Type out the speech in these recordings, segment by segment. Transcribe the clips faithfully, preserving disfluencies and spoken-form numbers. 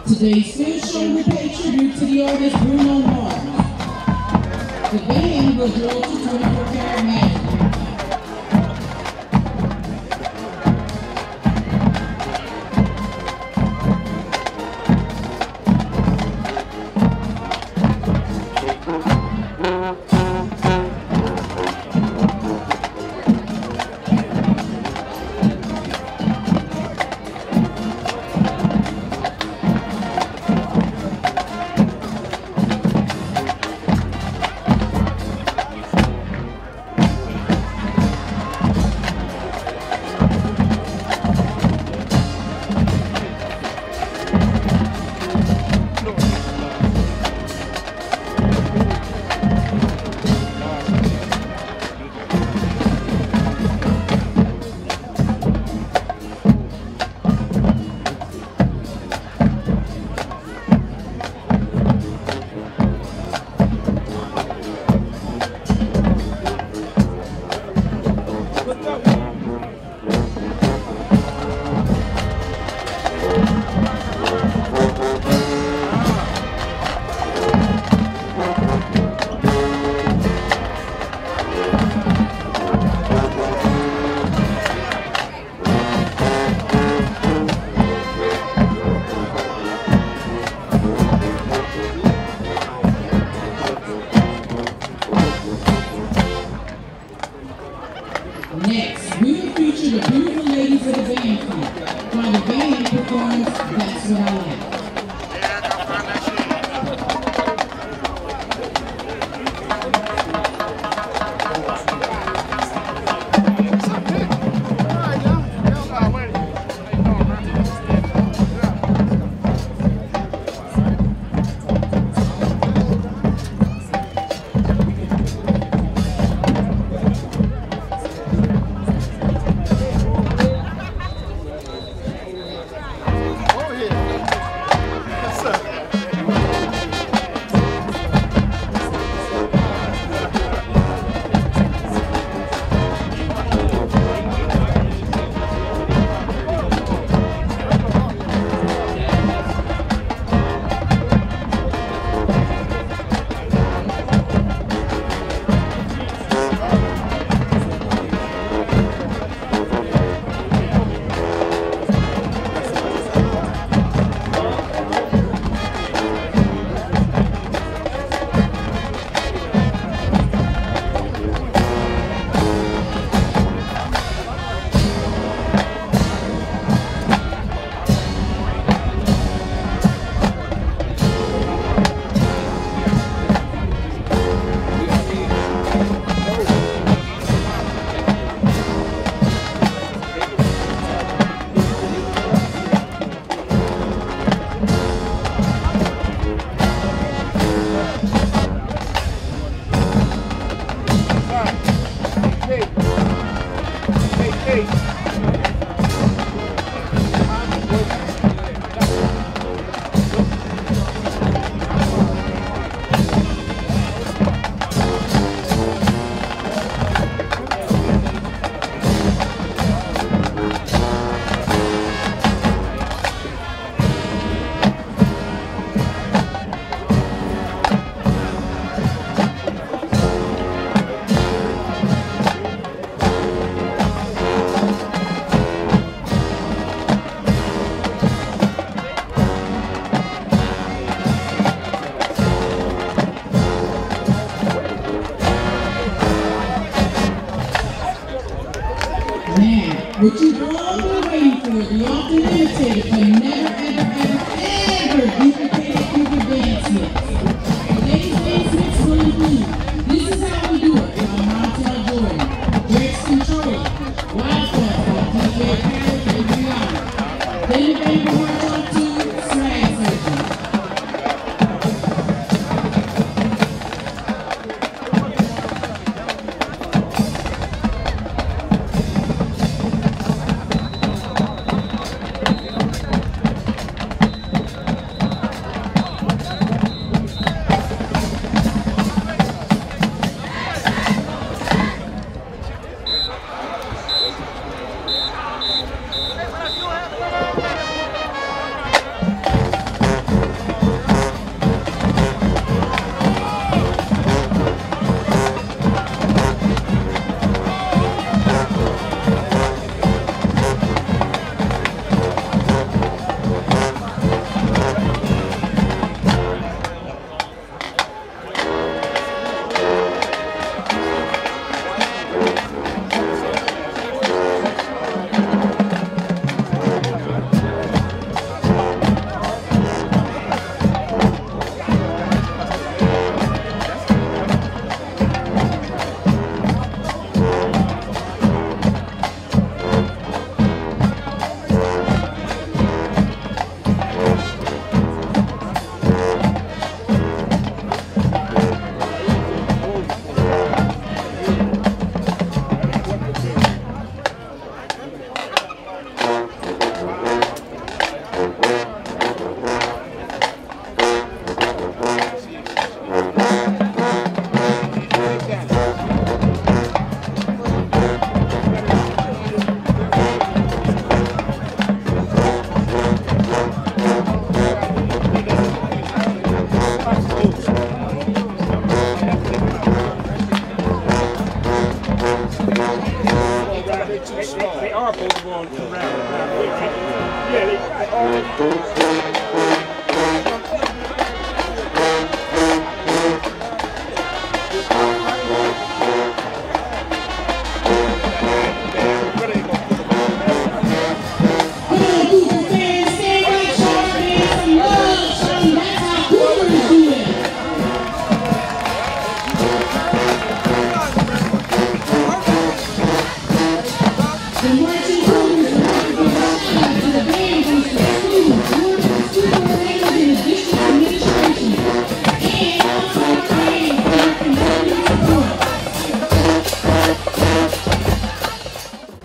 Today's field show will pay tribute to the artist Bruno Mars. The band will drill to twenty-four karat magic. Next, we will feature the beautiful ladies of the band camp. While the band performs That's What I Like. What you've all been waiting for, the often imitated but never, ever, ever, ever duplicated Cougar dance mix. Today's dance mix will include, this is how we do it by Montel Jordan, Drake's Controller, Wild Thoughts by D J Khaled and Rihanna. Then the band will march on to Swag Surgeon.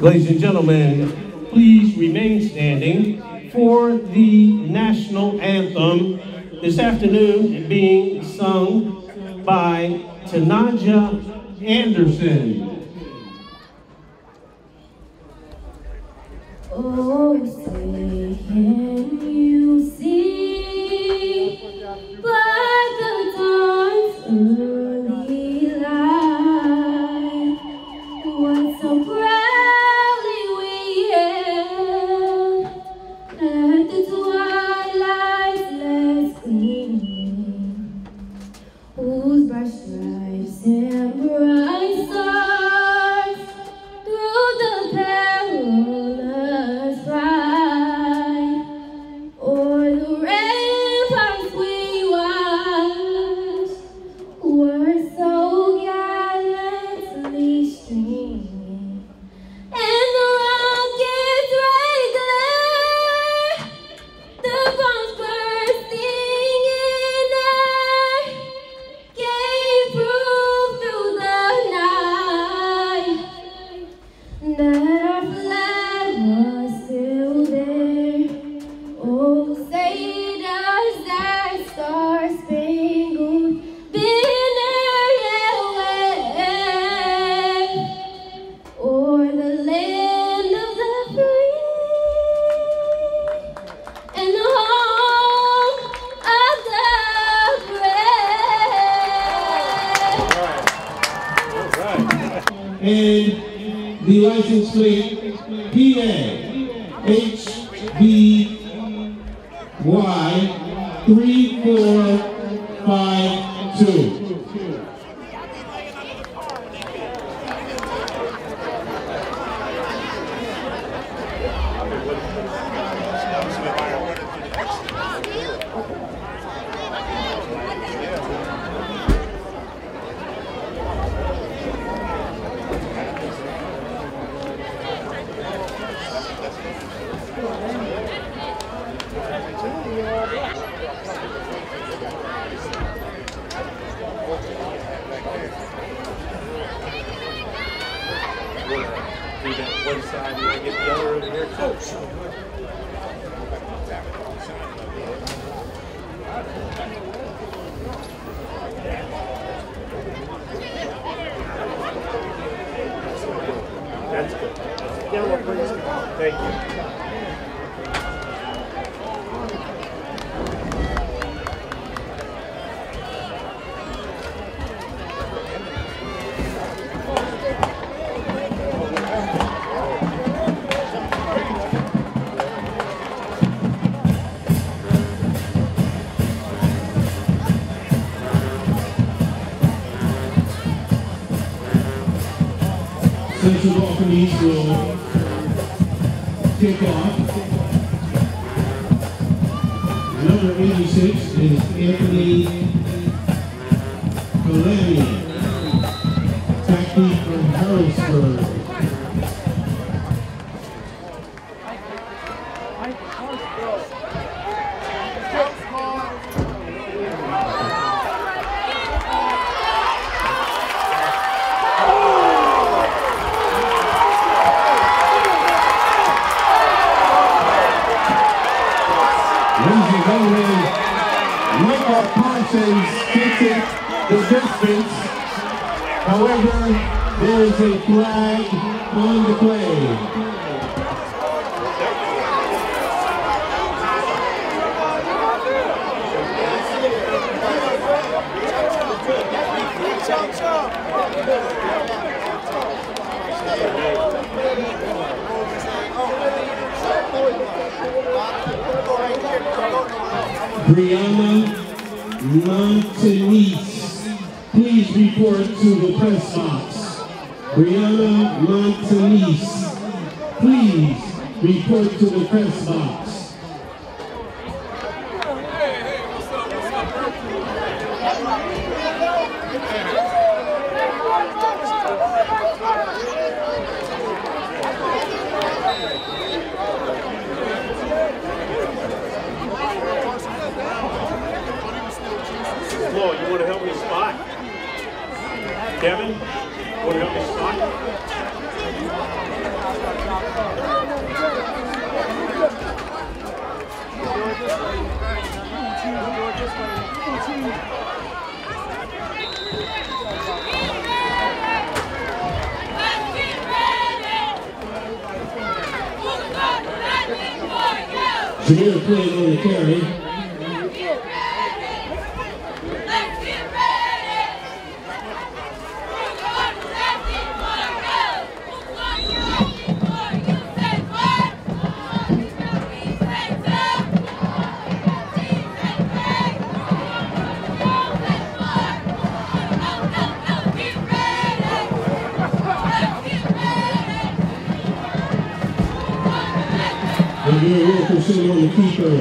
Ladies and gentlemen, please remain standing for the national anthem this afternoon being sung by Tanaja Anderson. Oh, say, can you see by the dawn's early light what so proudly we hailed at the twilight's last gleaming, whose bright stripes and bright stars through the perilous fight, o'er the ramparts we watched, were so gallantly streaming, and the rocket's red glare, the bombs bursting in air, gave proof through the night that our flag was still there. Oh, say does that star-spangled banner yet wave o'er the land of the free and the home of the brave. And the license plate P A H B Y three four five two. Do that one side and then get the other over there, coach. That's good. Yeah, well, please. Thank you. Central Balconies will kick off. Number eighty-six is Anthony Kalani, tackle from Harrisburg. Michael Parsons gets it the distance. However, there is a flag on the play. Brianna Montanese, please report to the press box. Brianna Montanese, please report to the press box. Flo, you want to help me spot? Kevin, you want to help me spot? Jameer playing on the carry. Jameer Wilkerson on the keeper.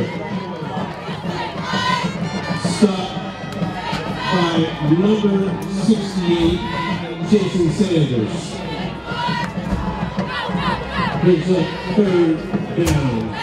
Stop by number sixty-eight, Jason Sanders. Brings up third down.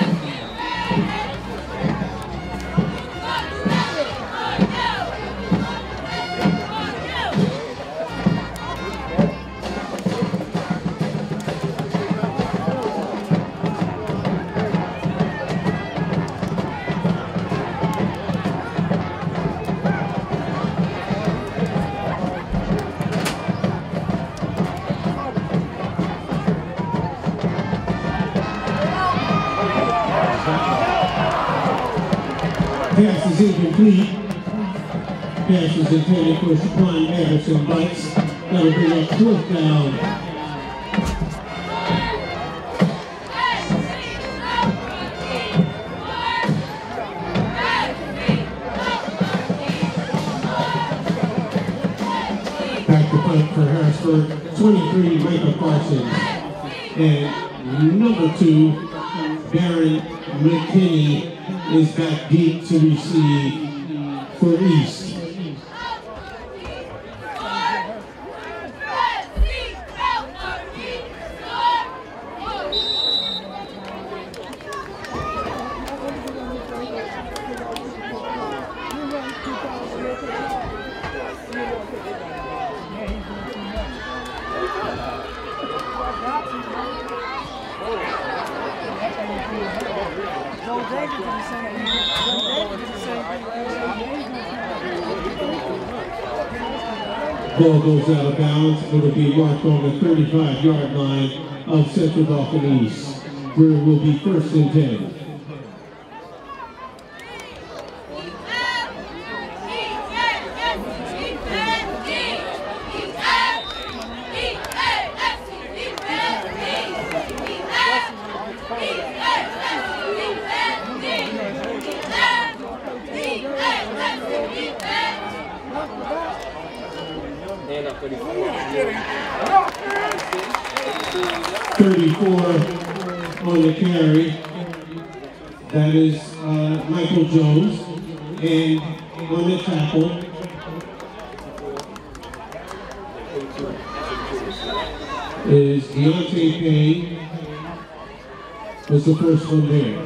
Pass is incomplete. Pass is intended for Shaquan Anderson Bites. That'll bring up fourth down. Back to punt for Harrisburg. twenty-three, Michael Parsons. And number two, Darren McKinney, is back deep to receive for East. Ball goes out of bounds. It'll be marked on the thirty-five yard line of Central Dauphin East, where it will be first and ten. thirty-four on the carry. That is uh, Michael Jones. And on the tackle is Deontay Payne. Was the first one there.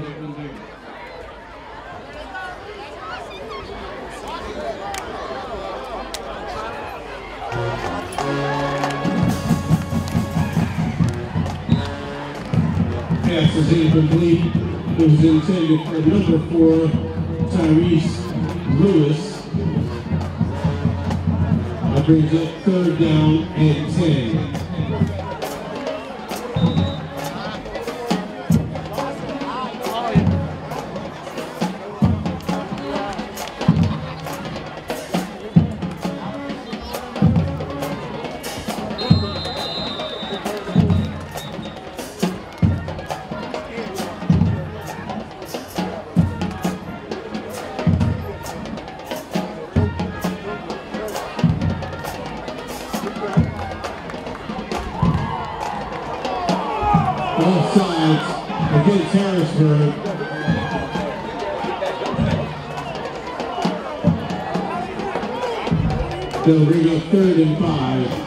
Pass is incomplete. It was intended for number four, Tyrese Lewis. That brings up third down and ten. Offsides against Harrisburg. They'll bring up third and five.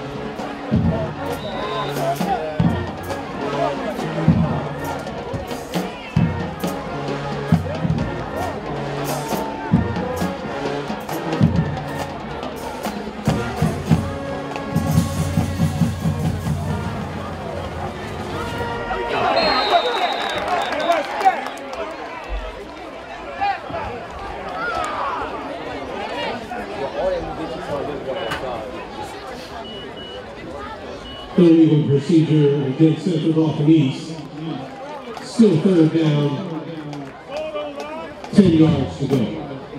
Illegal procedure against Central Dauphin East. Still third down ten yards to go.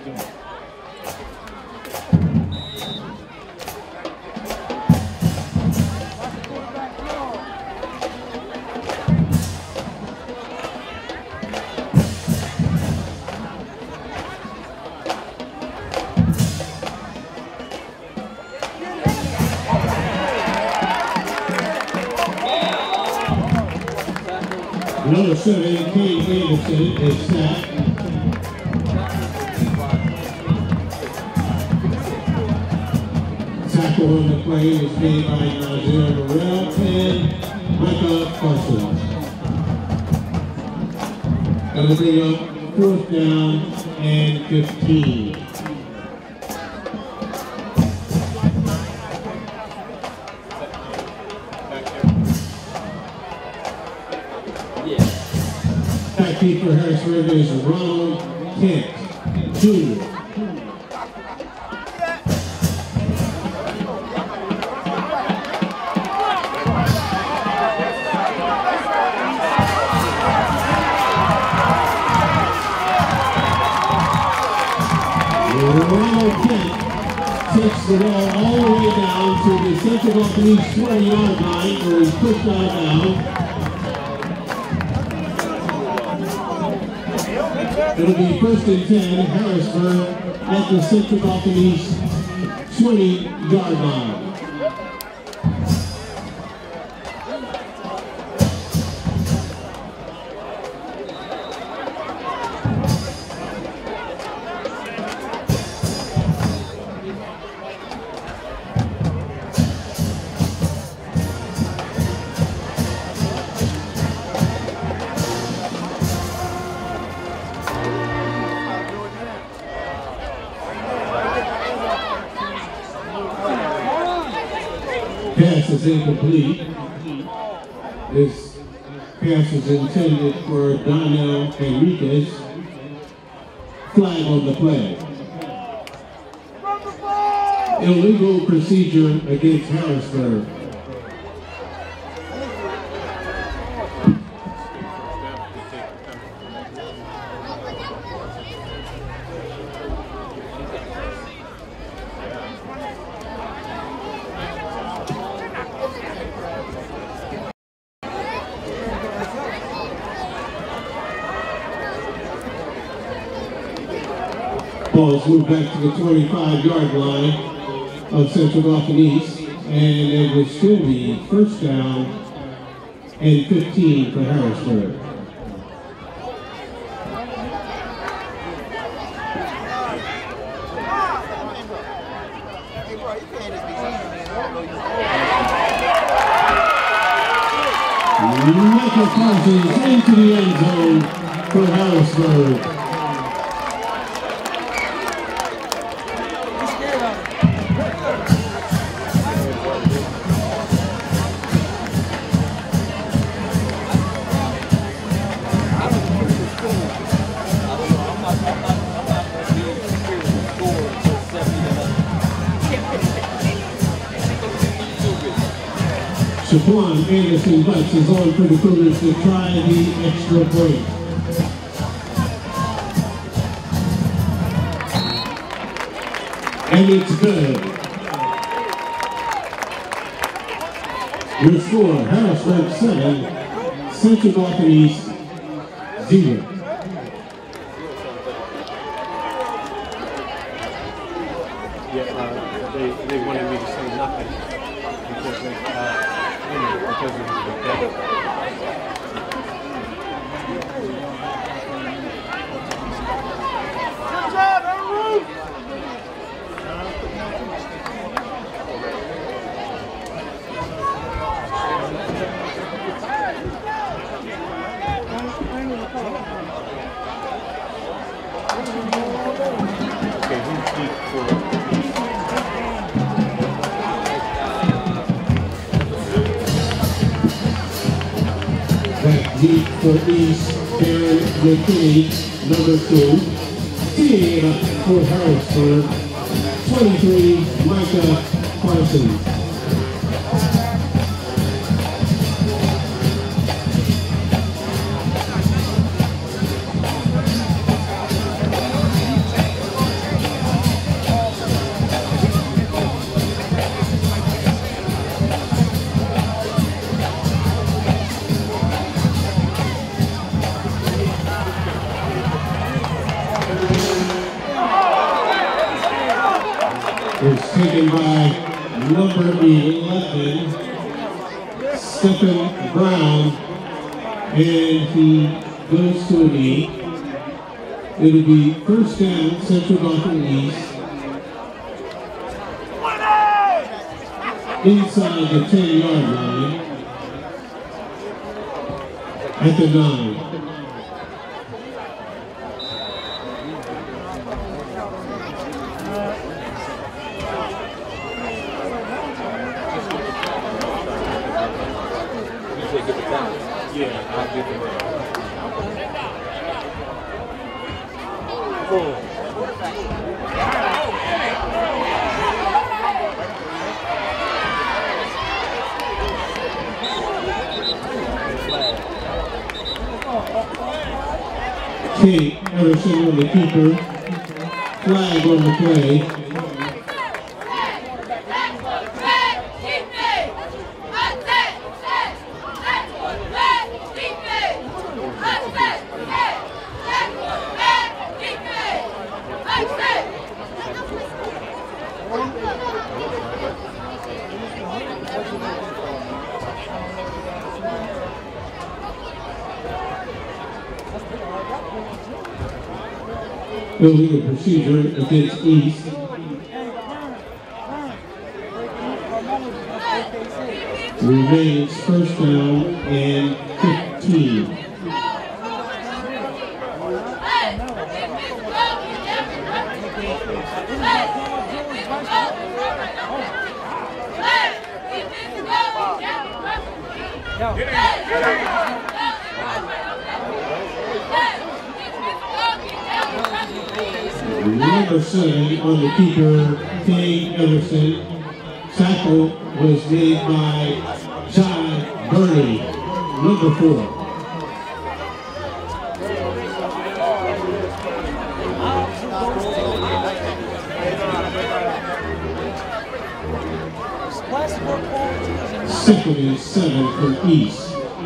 Number seven, Kane Anderson, is sacked. Tackle on the play was made by Nazir Morrell and Micah Parsons. That'll bring up fourth down and fifteen. Back deep for Harrisburg is Ronald Kent, Junior Ronald Kent takes the ball all the way down to the Central Buccaneers twenty yard line where he's pushed out of bounds. It'll be first and ten, Harrisburg at the Central Buccaneers twenty yard line. Pass is incomplete. This pass is intended for Donnell Enriquez. Flag on the play. Illegal procedure against Harrisburg. Ball's moved back to the twenty-five yard line of Central Buccaneers, and it will still be first down and fifteen for Harrisburg. Michael Parsons into the end zone for Harrisburg. Shaquan Anderson Butts is on for the Cougars to try the extra point. And it's good. Your score, Harrisburg seven, Central Buccaneers zero. Yeah, uh, they, they wanted me to say nothing because they, uh, you know, because of the death. Good job, Aaron! Okay, who's deep for Back deep for East, Darren McKinney, number two. Team for Harrisburg, twenty-three, Micah Parsons. is taken by number eleven, Stephen Brown, and he goes to a knee. It'll be first down, Central Dauphin East. Inside the ten yard line at the nine. Yeah, I'll give it. Four. Kate Everson on the keeper. Flag on the play. Illegal procedure against East. Remains first down and fifteen. Number seven on the keeper, Kate Everson. Tackle was made by Jai Burney, number four. Second and seven from East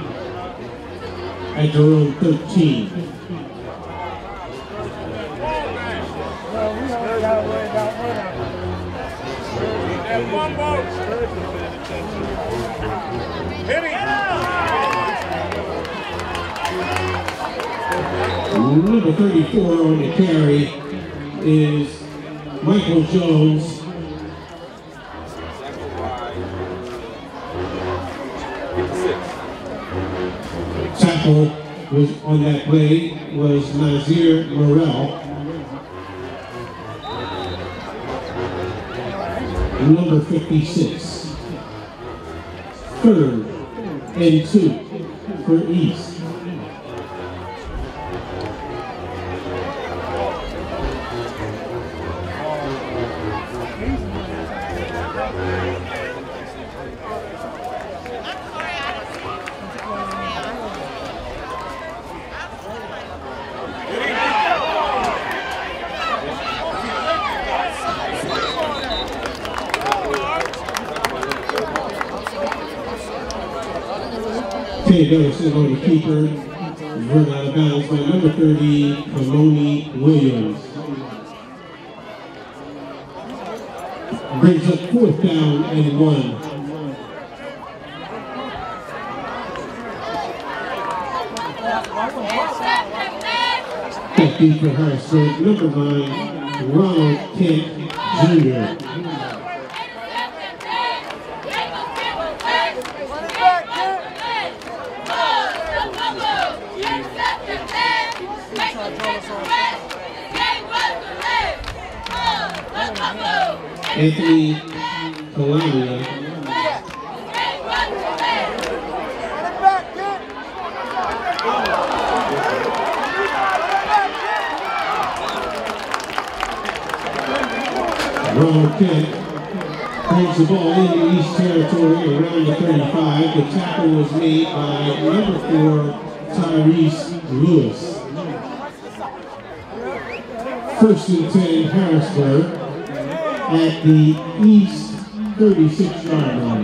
at their own thirteen. One more. Number thirty-four on the carry is Michael Jones. Tackle was on that play was Nazir Morrell. Number fifty-six. Third and two for East. Kate Everson on the keeper, run out of bounds by number thirty, Kamoni Williams. Brings up fourth down and one. That deep for Harrisburg, number nine, Ronald Kent Junior Anthony Colonia. Ronald Kent brings the ball into East territory around the thirty-five. The tackle was made by number four, Tyrese Lewis. First and ten, Harrisburg at the East thirty-six yard line.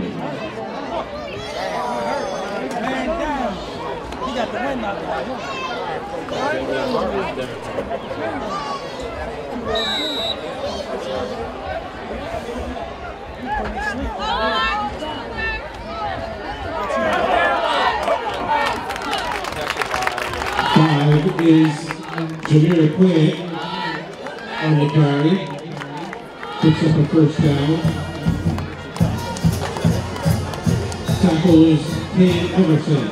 He got the wind out there. is Jameer Quinn on the carry. Picks up a first down. Tackle is Kane Everson.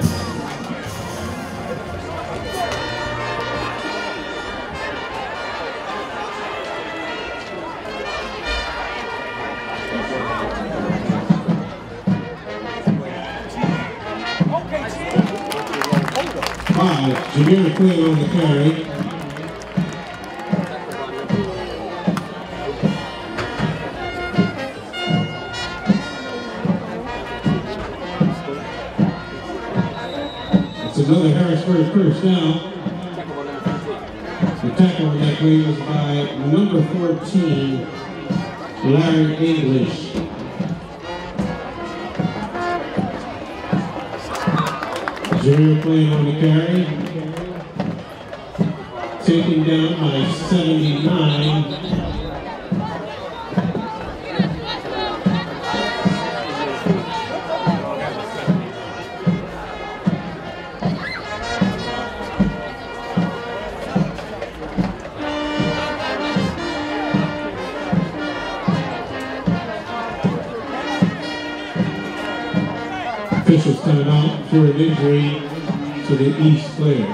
Five, Jameer Quinn on the carry. Another Harrisburg first down. The tackle on that play was by number fourteen, Larry English. Jameer Quinn on the carry. Taken down by seventy-nine. Officials coming out for an injury to the East player.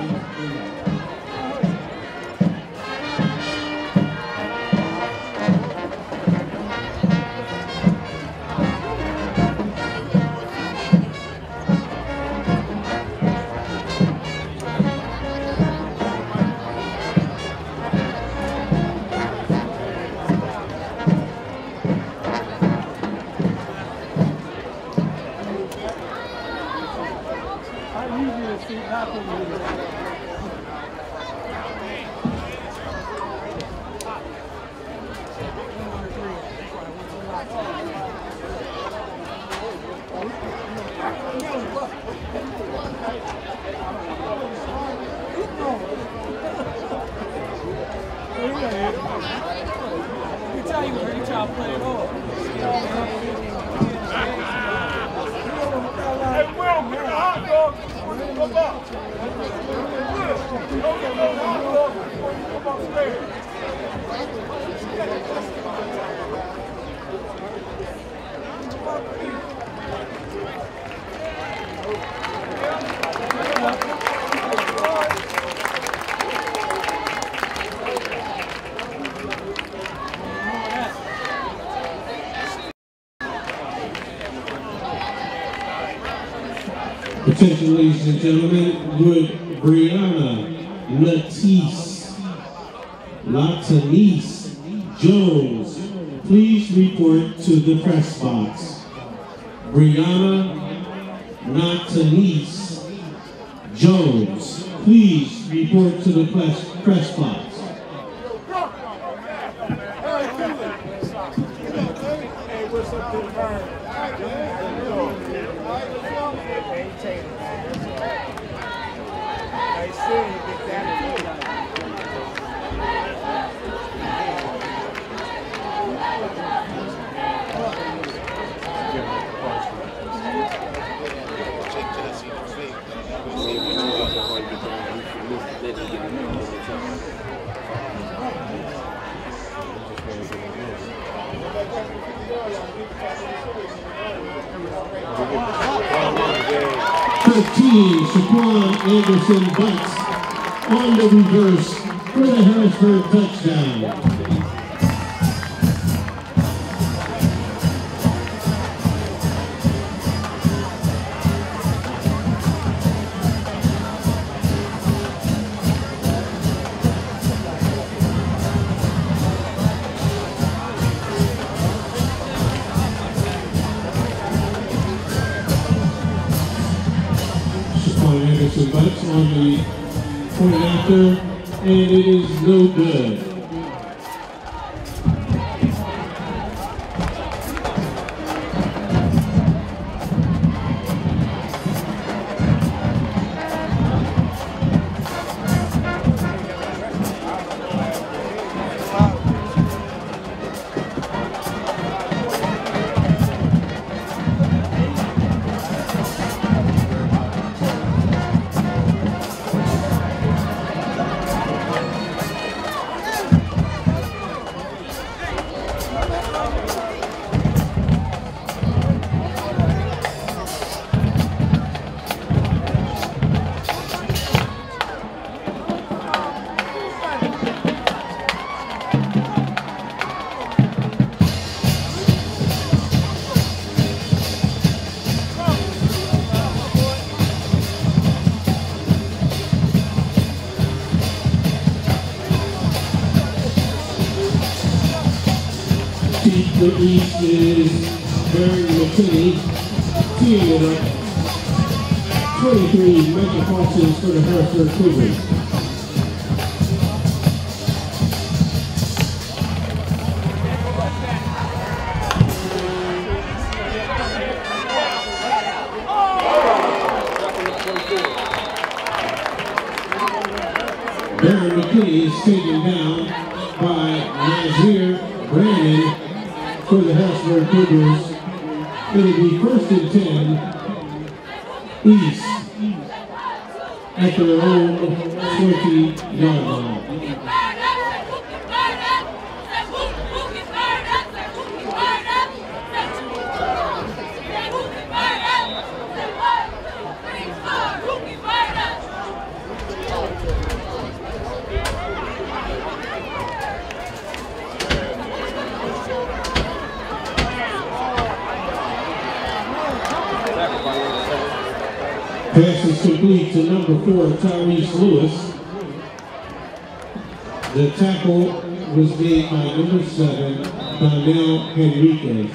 Attention, ladies and gentlemen, would Brianna Latisse, Latanice Jones please report to the press box? Brianna Latanice Jones, please report to the press, press box. thirteen, Shaquan Anderson Butts on the reverse for the Harrisburg touchdown. Anderson Butts on the point after, and it is no good. Deep to East is Barry McKinney, teeing it up. twenty-three, Michael Parsons for the Harrisburg Cougars. Barry McKinney is taken down by Nazir Brandon for the Harrisburg Cougars. It'll be first and ten, East, at their own twenty-yard line. Pass is complete to number four, Tyrese Lewis. The tackle was made by number seven, Donnell Henriquez.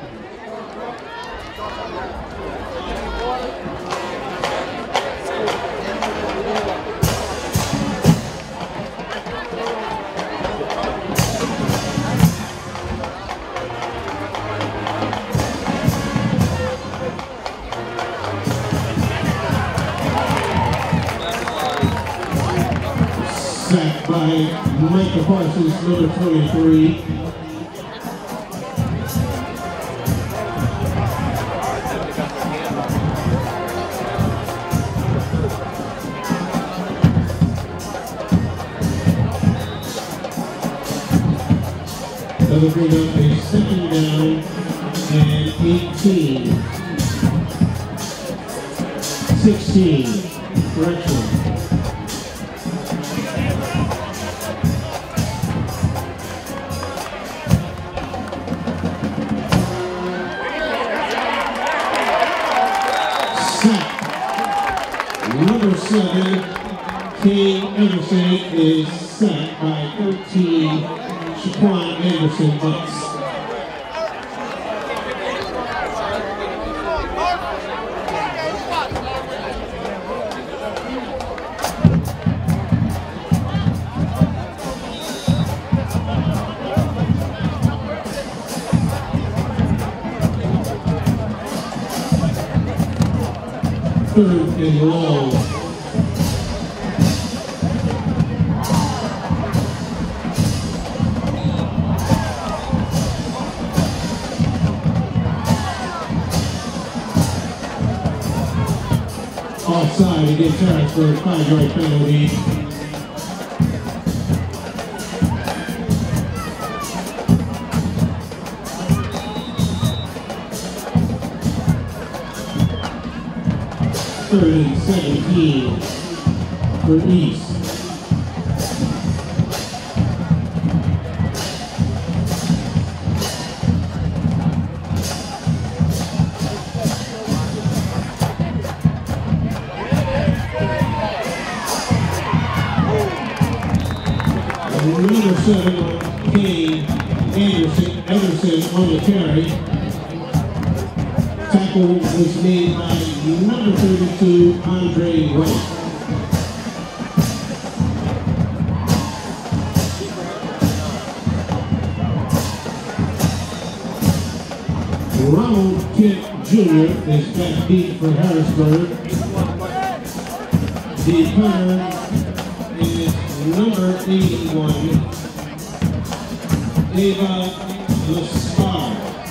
Sacked by Michael Parsons, number twenty-three. That'll bring up a second down and eighteen. sixteen, correction. Number seven, King Anderson is sacked by thirteen, Shaquan Anderson Bucks. Third and long. Offside against Harrisburg, five-yard penalty. Third and seventeen for East. Number seven, Kane Anderson, Anderson on the carry. Tackle was made by number thirty-two, Andre White. Ronald Kent Junior is back deep for Harrisburg. The punter is number eighty-one, Ava Laspar.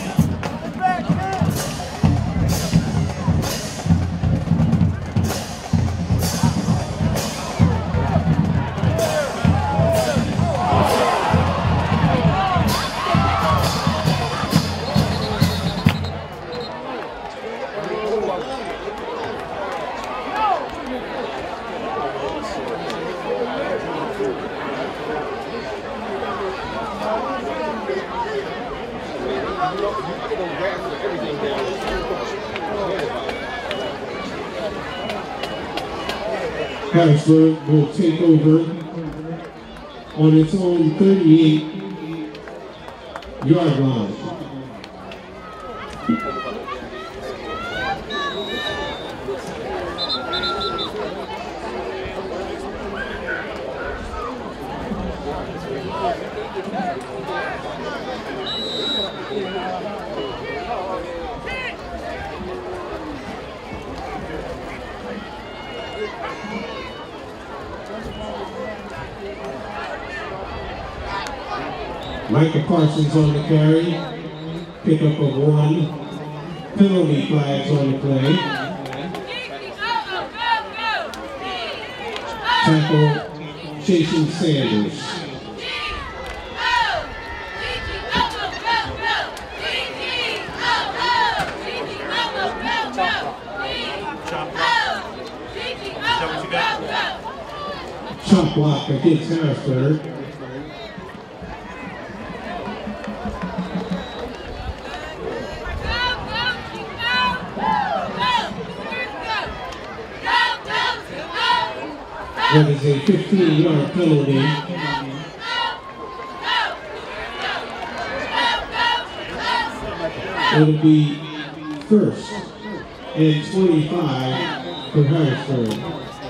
Harrisburg will take over on its own thirty-eight yard line. Micah Parsons on the carry, pickup of one, penalty flags on the play. Tackle, Jason Sanders. Chop block against Harrisburg. That is a fifteen yard penalty. It'll be first and twenty-five for Harrisburg.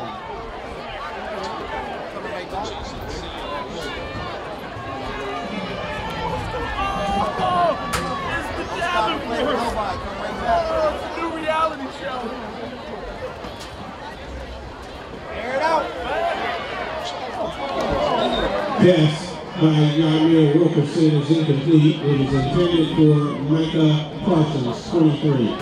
Pass by Yamir Wilkerson is incomplete. It is intended for Micah Parsons, twenty-three.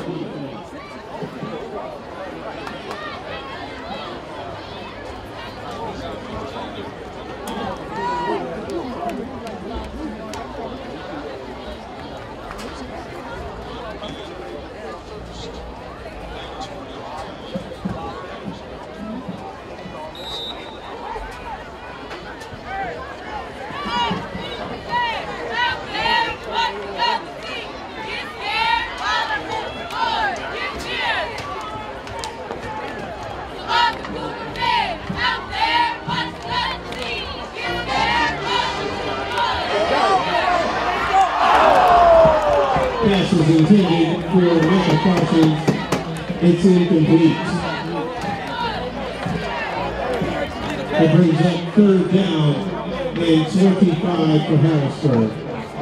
Pass was intended for Micah Parsons. It's incomplete. It brings up third down and twenty-five for Harrisburg.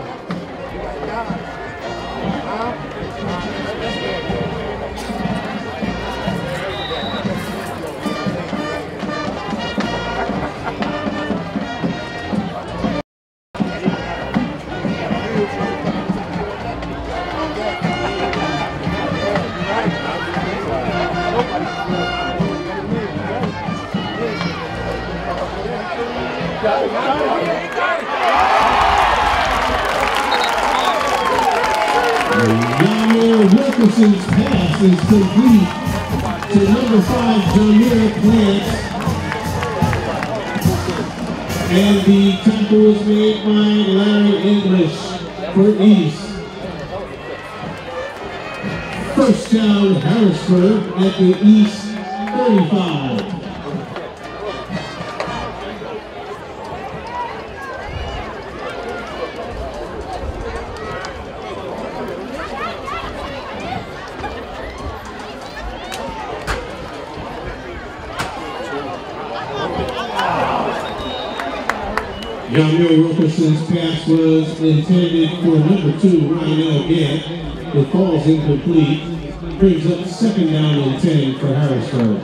Wilkerson's pass is complete to number five, Jameer Plant. And the tackle was made by Larry English for East. First down, Harrisburg at the East thirty-five. Yamir Wilkerson's pass was intended for number two, Ryan Gant. It falls incomplete. Brings up second down and ten for Harrisburg.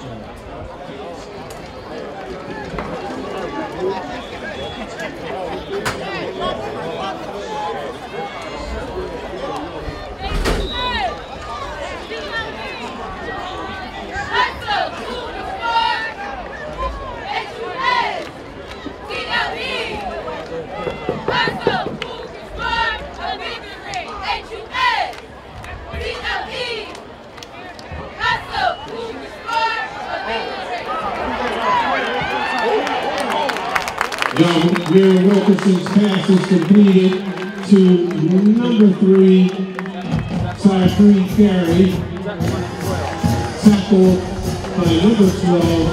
Yamir Wilkerson's pass is completed to number three, side three carry, tackled by number twelve,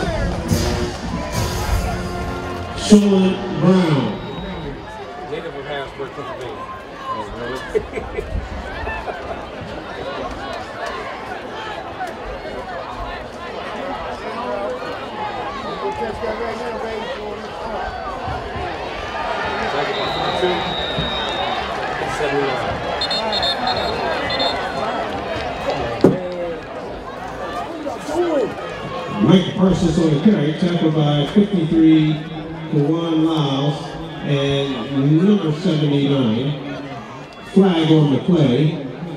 Sean Brown. Native of Harrisburg, Pennsylvania. Mike Parsons on the carry, tackled by fifty-three, Dewan Lyles, and number seventy-nine. Flag on the play.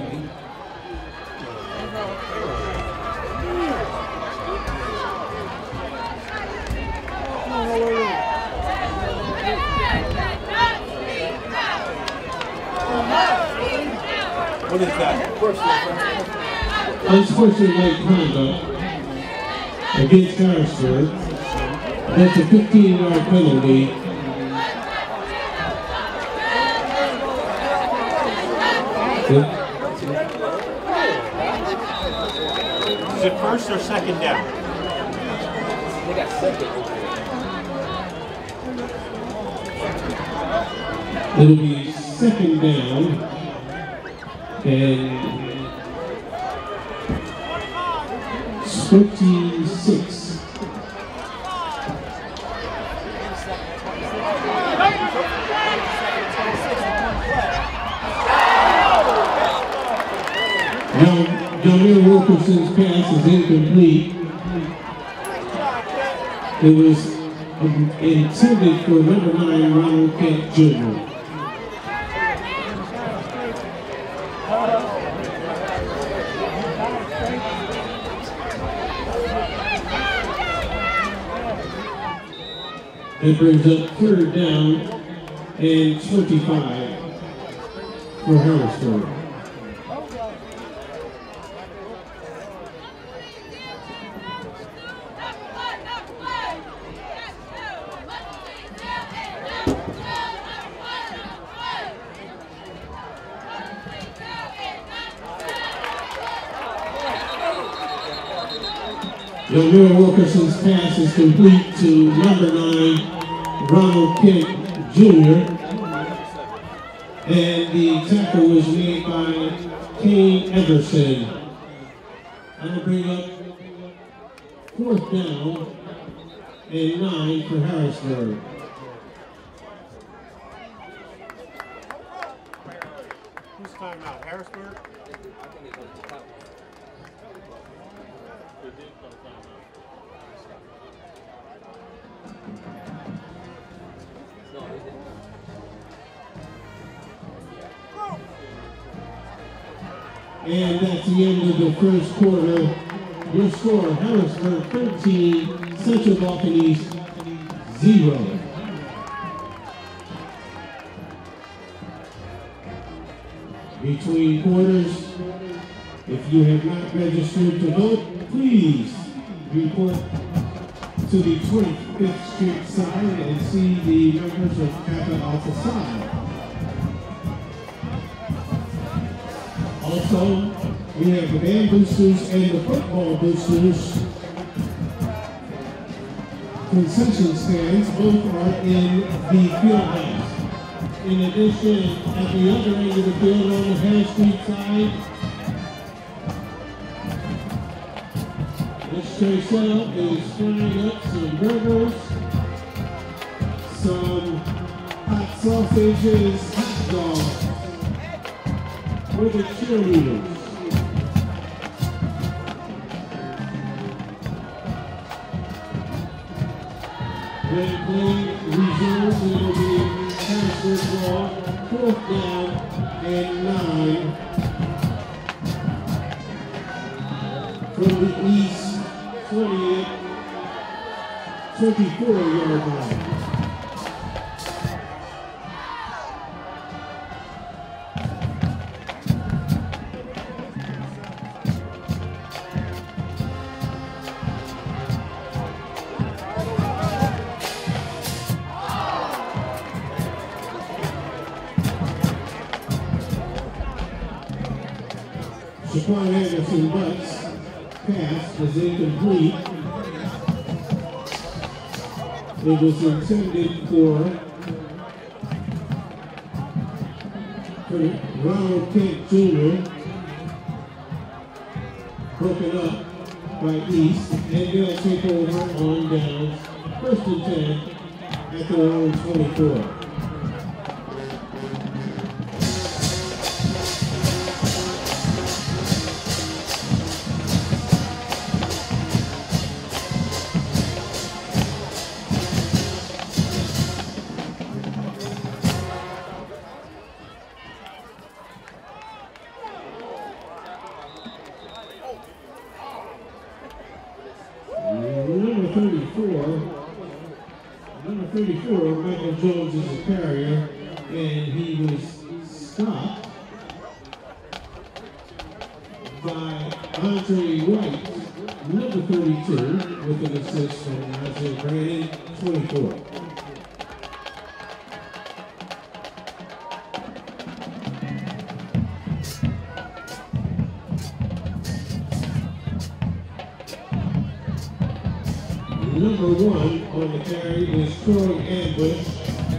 What is that? Unsportsmanlike conduct against Harrisburg. That's a fifteen yard penalty. Is it first or second down? They got second. It'll be second down and twenty-six. Now, Jamir Wilkerson's pass is incomplete. It was um, intended for number nine, Ronald Kent Junior It brings up third down and twenty-five for Harrisburg. Jamir Wilkerson's pass is complete to number nine, Ronald Kent Junior And the tackle was made by Kane Everson. That'll bring up fourth down and nine for Harrisburg. Who's timeout? Harrisburg? And that's the end of the first quarter. Your score, Harrisburg thirteen, Central Balkan zero. Between quarters, if you have not registered to vote, please report to the twenty-fifth Street side and see the members of Kappa Alpha Psi. Also, we have the band boosters and the football boosters. Concession stands, both are in the field house. In addition, at the other end of the field on the Harris Street side, this tray setup is frying up some burgers, some hot sausages, hot dogs for the cheerleaders. When play resumes, it will be Harrisburg ball, fourth down and nine from the east twentieth, twenty-four yard line. Shaquan Anderson Butts pass was incomplete. It was intended for Ronald Kent Junior broken up by East, and they'll take over on downs, first and ten at their own twenty-four. thirty-four, Michael Jones is a carrier, and he was stopped by Andre White, number thirty-two, with an assist from Isaiah Brandon, twenty-four. Number one on the carry is Troy Ambush,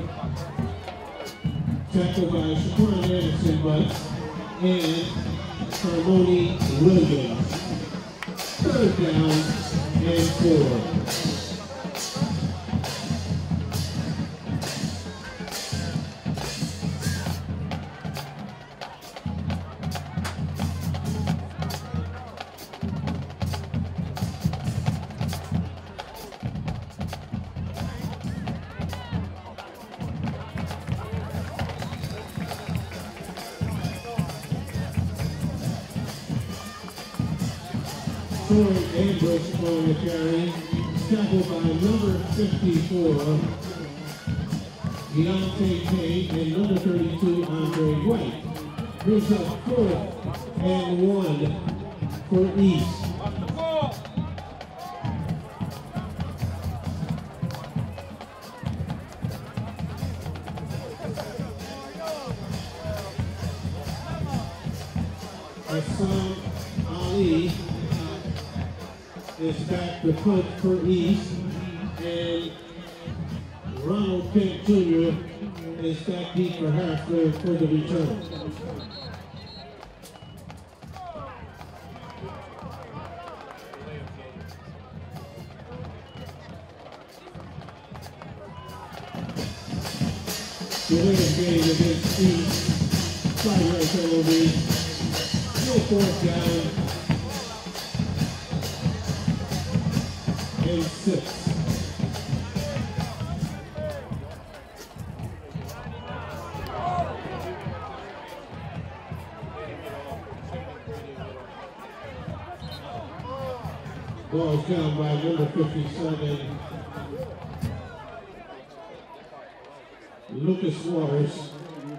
tackled by Shaquan Anderson Butts and Harmony Williams. Third down and four. Troy Ambush on the carry, tackled by number fifty-four, Deontay Payne, and number thirty-two, Andre White. Brings up fourth and one for East. Hassan Ali is back to punt for East, and Ronald Kent Junior is back deep for Harrisburg for the return. Today's game against East, five right penalty, no fourth down, and six. Ball's down by number fifty-seven, Lucas Waters.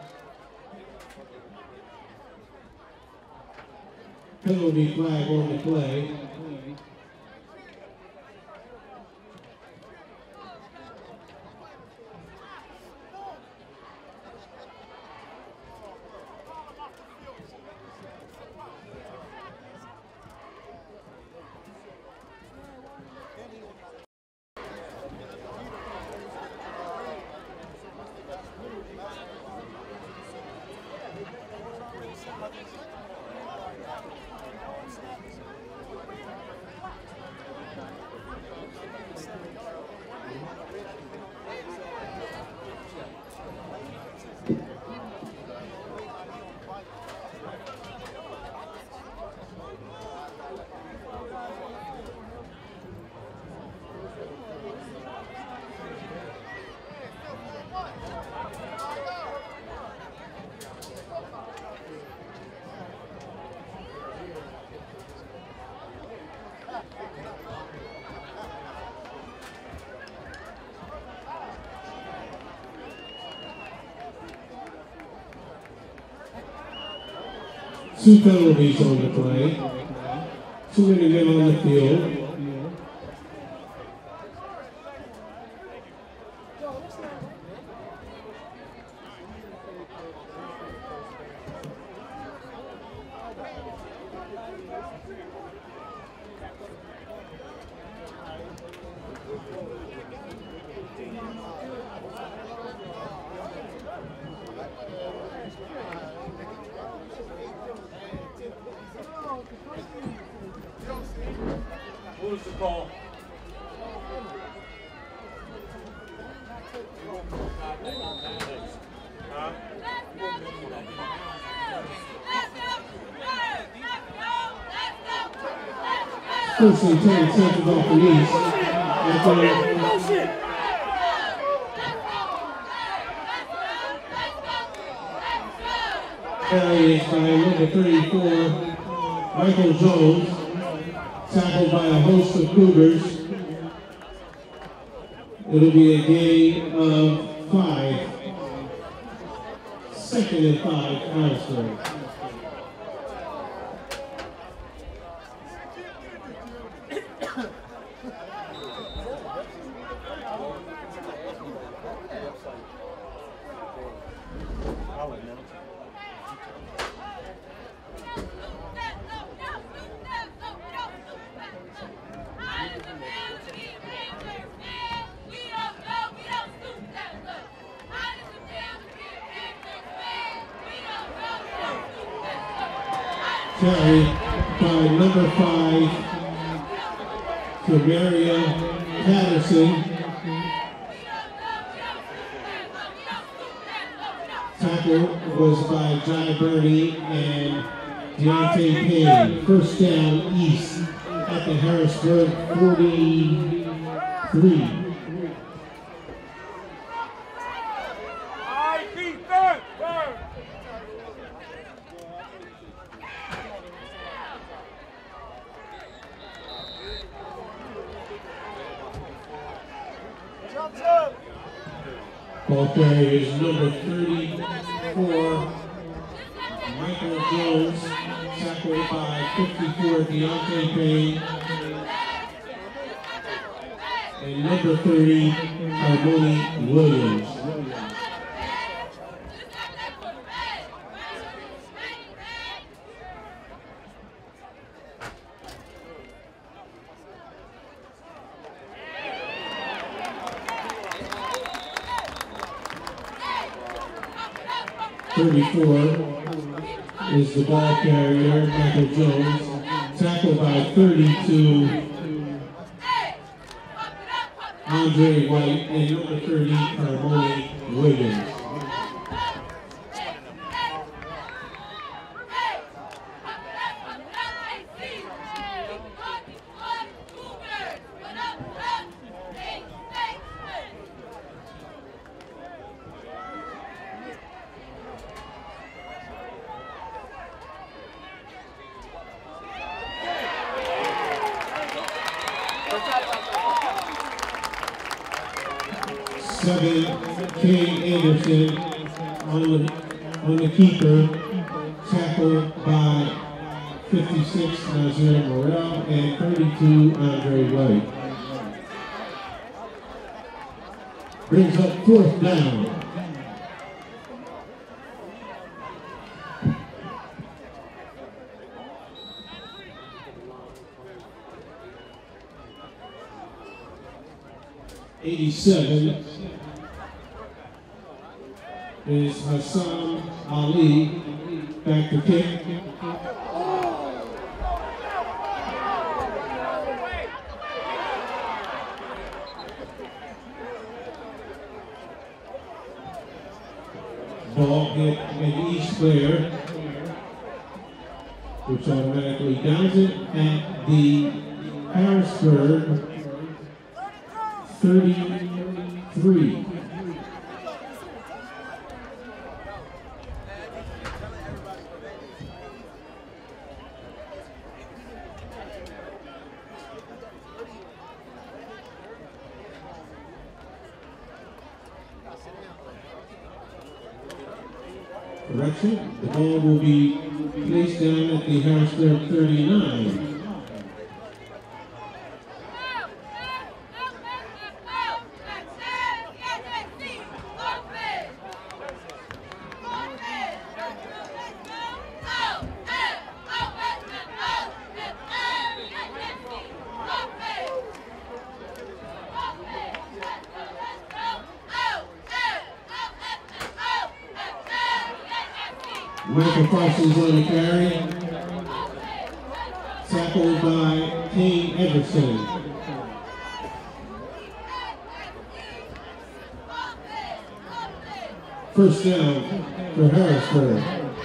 Penalty flag on the play. Two penalties on the play, two many men on the field. Who's the call? Huh? First and ten seconds off the leash. After carry is by number thirty-four, Michael Jones, tackled by a host of Cougars. It'll be a gain of five. Second and five, Harrisburg. Carry by number five, Maria Patterson. Tackle was by Jai Burney and Deontay Payne. First down east at the Harrisburg forty-three. Ball carrier is number thirty-four, Michael Jones, tackled by fifty-four, Deontay Payne, and number thirty, Harmony Williams. thirty-four is the ball carrier, Michael Jones, tackled by thirty-two, Andre White, and number thirty, Harmony Williams. Seven, Kay Anderson on the, on the keeper, tackled by fifty-six, Nazir Morel, and thirty-two, Andre White. Brings up fourth down. eighty-seven is Hassan Ali, back to kick. Ball hit an East player, which automatically downs it at the Harrisburg thirty-three. Correction, the ball will be placed down at the Harrisburg thirty-nine. Michael Parsons on the carry. tackled by Kane Everson. First down for Harrisburg.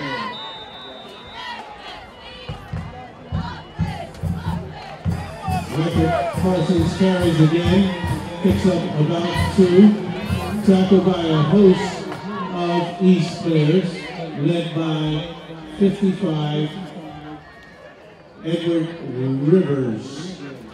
Michael Parsons carries again, picks up about two, tackled by a host of East players, led by fifty-five, Edward Rivers.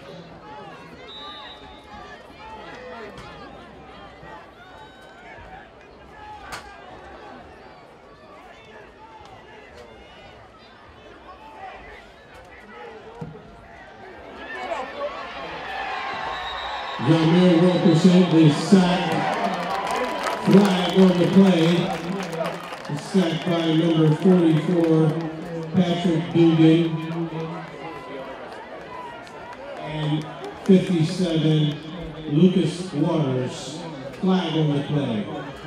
Jamir Wilkerson is sacked. Flag on the play. Is sacked by number forty-four, Patrick Dugan. And fifty-seven, Lucas Waters. Flag on the play.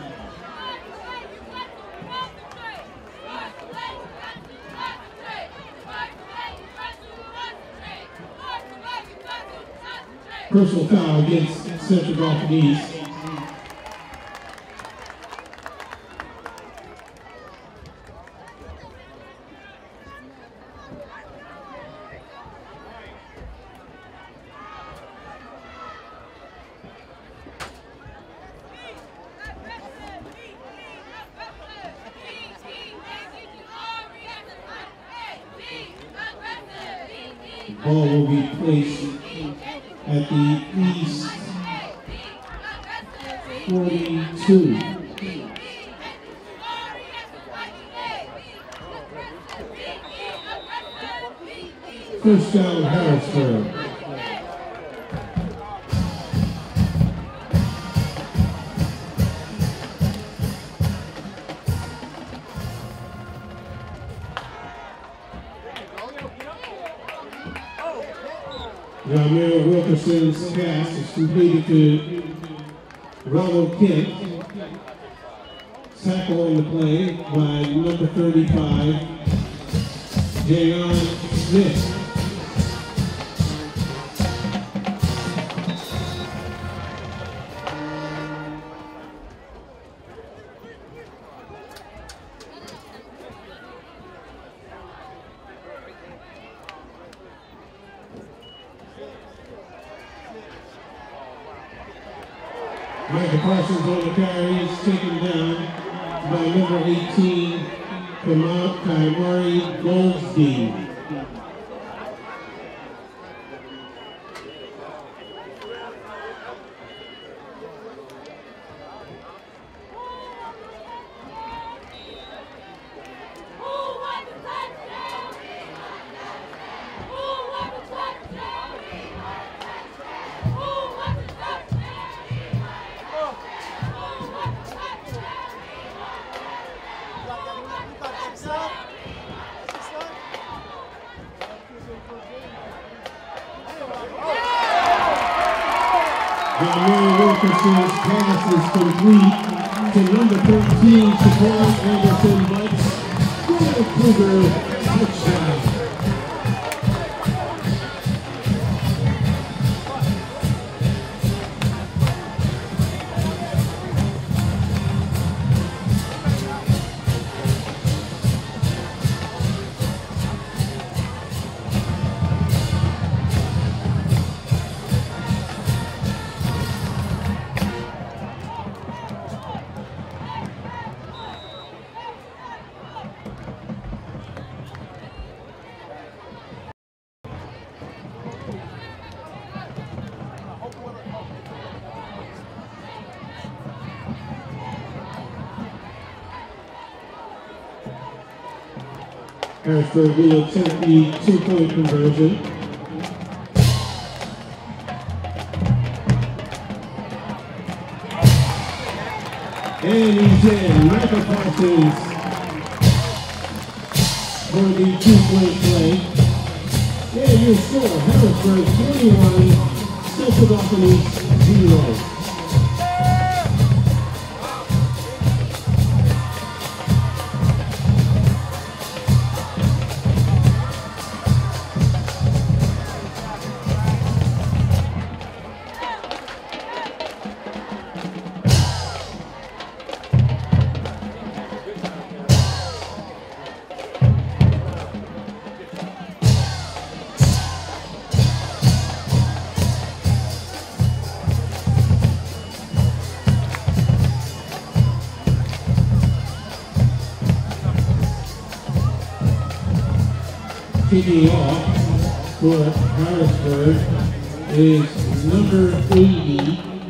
Personal foul against Central Dauphin East. The ball will be placed at the East forty-two. First down, Harrisburg. Jamir Wilkerson's pass is completed to Ronald Kent. Tackle on the play by number thirty-five, Jayon Smith. Michael Parsons on the carry is taken down by number eighteen, Kamari Goldsby. Jamir Wilkerson's pass is complete to number thirteen, Shaquan Anderson Butts. Good Cougar touchdown. Harrisburg will attempt the two-point conversion. And he's in. Michael Parsons for the two-point play. And your score, Harrisburg twenty-one, Central Dauphin East zero. kicking off for Harrisburg is number eighty,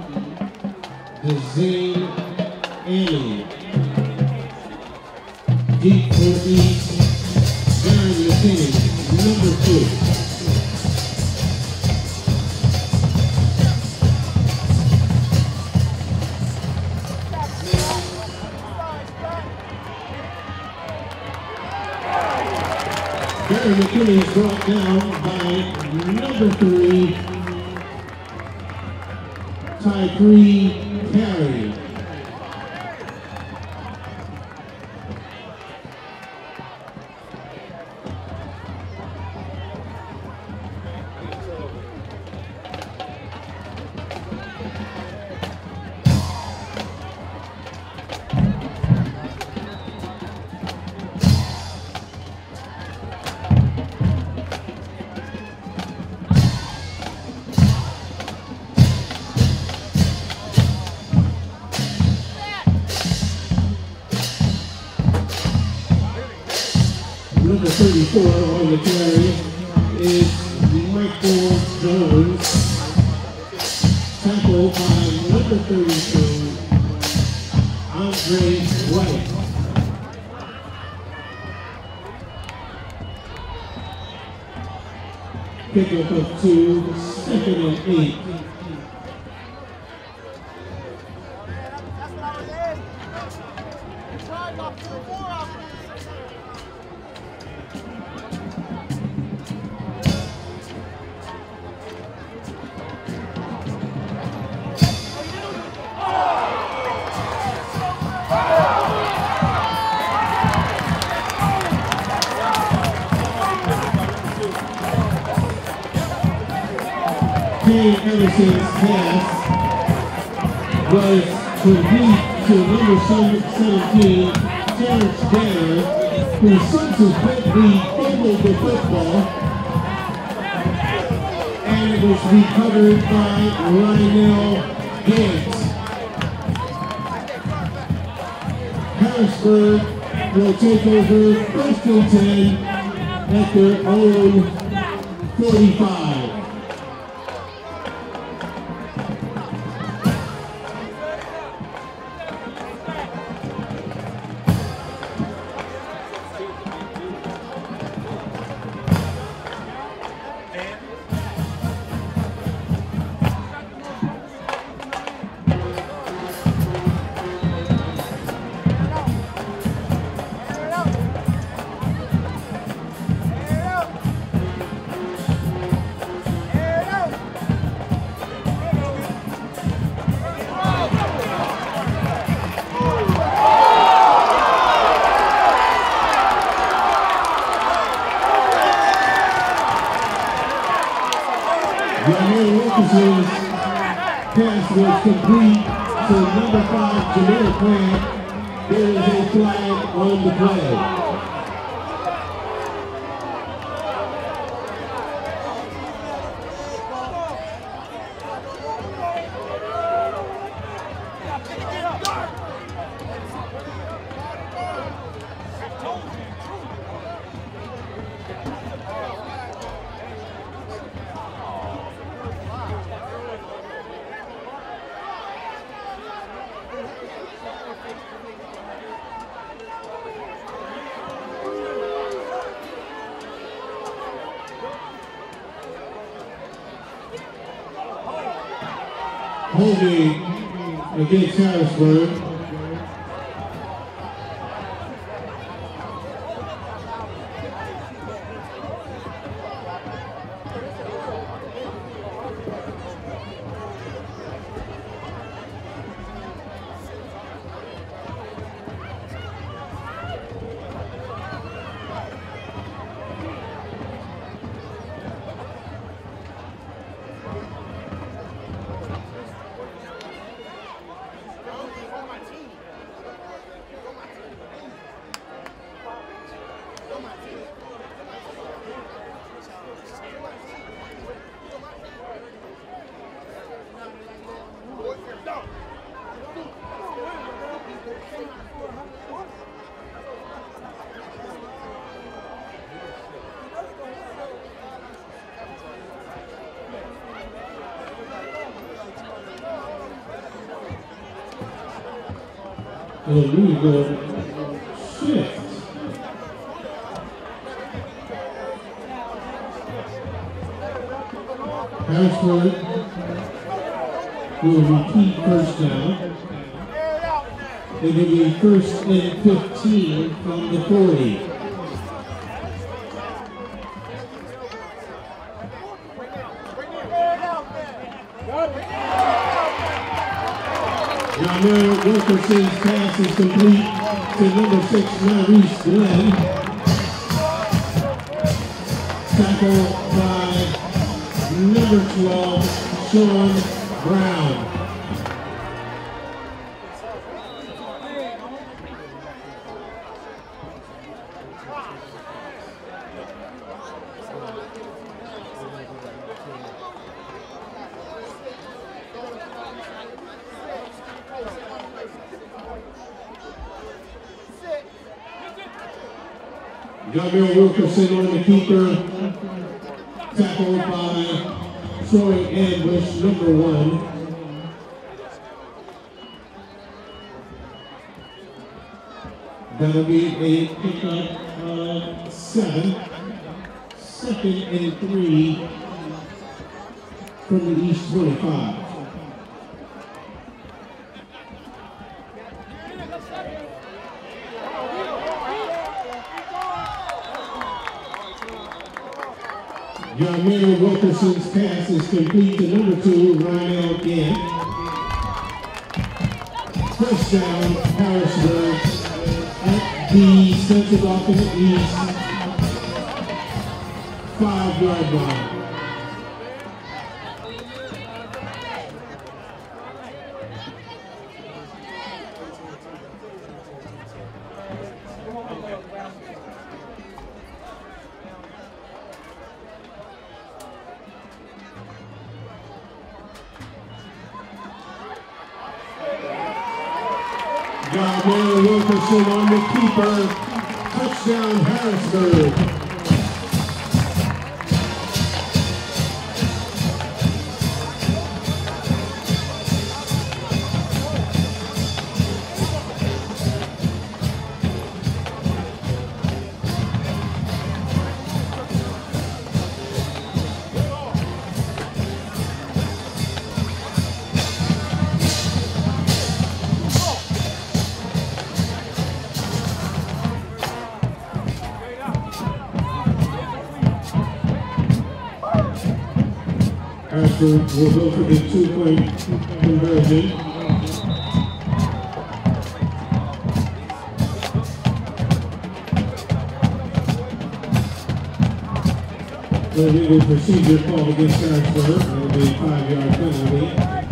Zane Annie. Deep for East, Darren McKinney, number two. Darren McKinney is brought down by number three, Tyree Carey. Number thirty-four on the carry is Michael Jones, tackled by number thirty-two, Andre White. Kickoff of two, second and eight. Kane Anderson's pass was complete to number seventeen, Terrence Banner, who subsequently fumbled the football, and it was recovered by Lionel Gantz. Harrisburg will take over first and ten at their own forty-five. Jameer Wilkinson's pass was complete to number five, Jameer Plant. There is a flag on the play. Holding against Harrisburg. illegal shift. Harrisburg will repeat first down. It will be first and fifteen from the forty. Jamel Wilkerson's pass is complete to number six, Maurice Glenn. Tackled by number twelve, Sean Brown. Jamel Wilkerson on the keeper, tackled by Troy Ambush, number one. That'll be a pickup of seven, second and three from the East twenty-five. Jamel Wilkerson's pass is complete to number two, Ryan Gant. First down, Harrisburg at the Central Office East five-yard line. Jamel Wilkerson on the keeper, touchdown Harrisburg. Harrisburg will go for the two-point conversion. The legal procedure called against Harrisburg. That will be a five-yard penalty.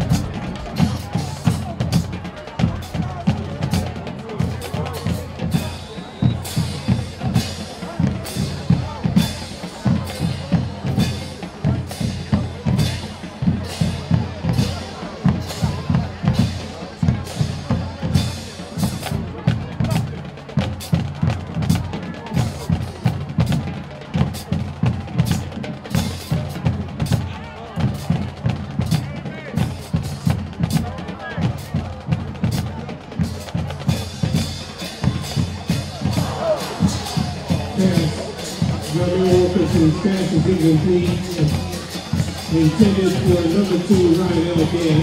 Jamel Wilkerson's pass is incomplete. Intended for number two, Ryan Gant.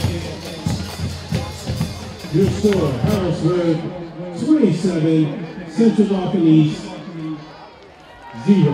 Your score, Harrisburg twenty-seven, Central Dauphin East zero.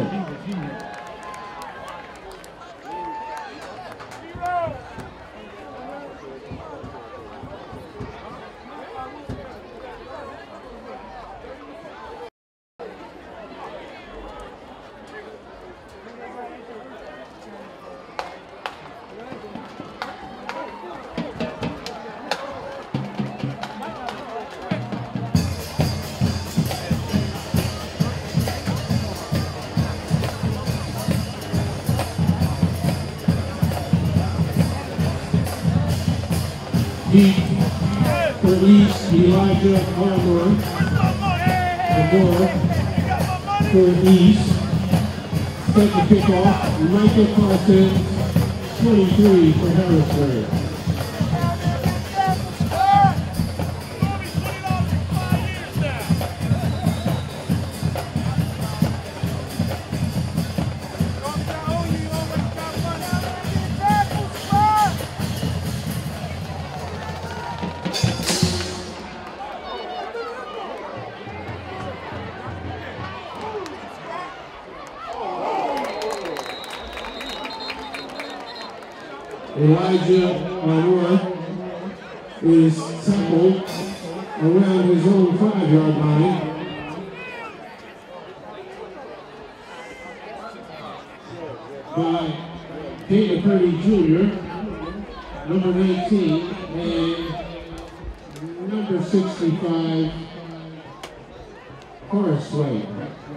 Deep for East, Elijah Armour. Armour for East. Set the kickoff, Michael Parsons, twenty-three for Harrisburg. Elijah Armour is tackled around his own five-yard line. By Caleb Purdy Junior, number nineteen, and number sixty-five, Horace Wade.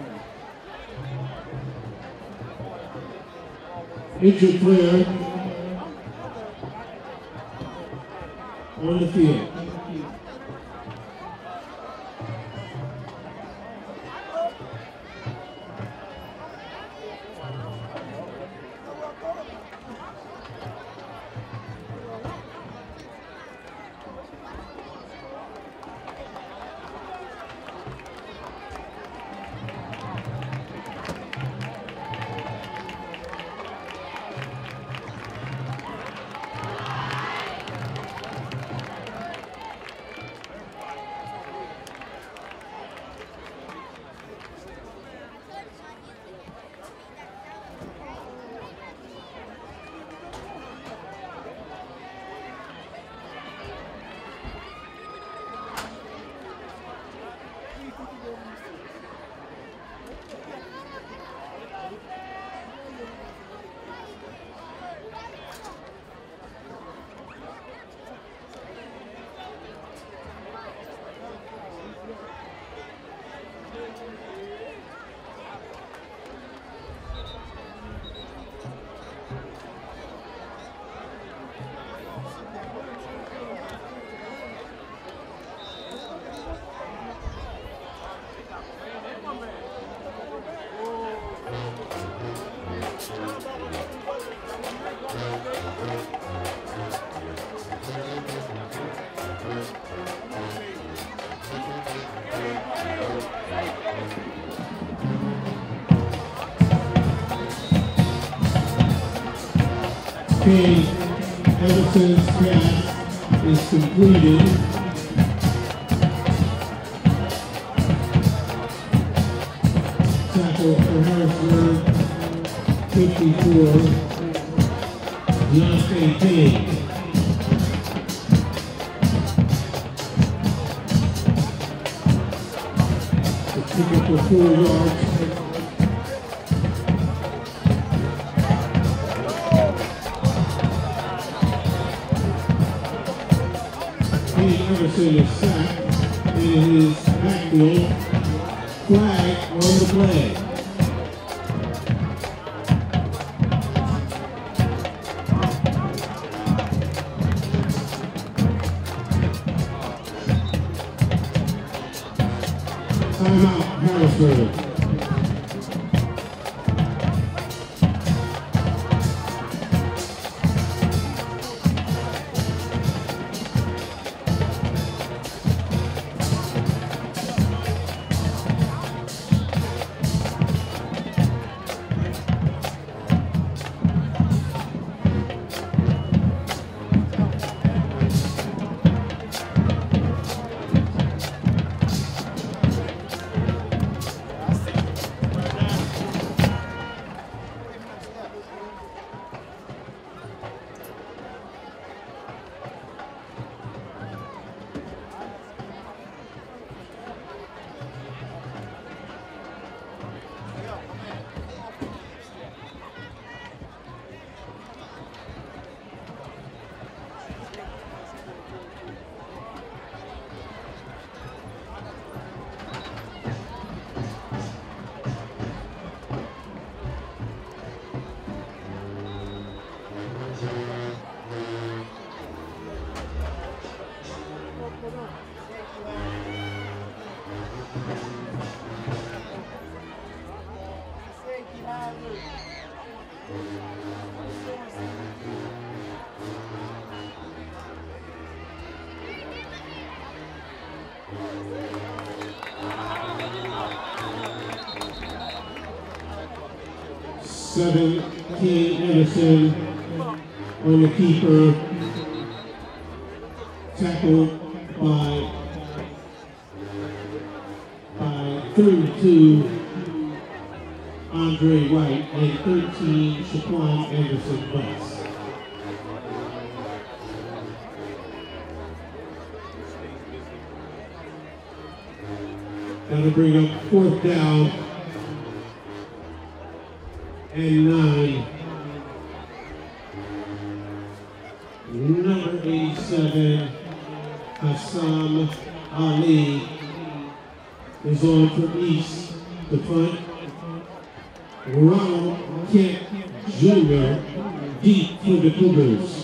Injured player on the field. Okay, Everton's pass is completed. Tackle for Harrisburg, fifty-four, Deontay Payne. The kick up for four yards. Anderson is sacked in his backfield. Flag on the play. Timeout, Harrisburg. seventeen Anderson on the keeper, tackled by, by thirty-two Andre White and thirteen Shaquan Anderson Bucks. That'll bring up fourth down and nine. Number eighty-seven, Hassan Ali, is on for East. The front, Ronald Kent Junior, deep for the Cougars.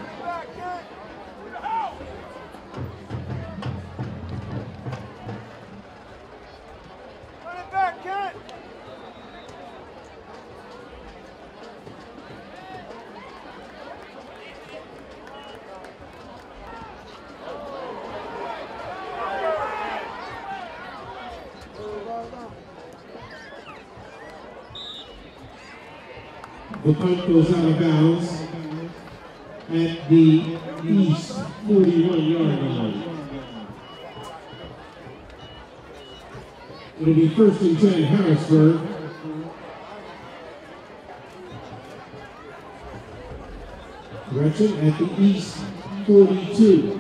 The punt goes out of bounds at the East forty-one yard line. It'll be first and ten, Harrisburg. Gretchen at the East forty-two.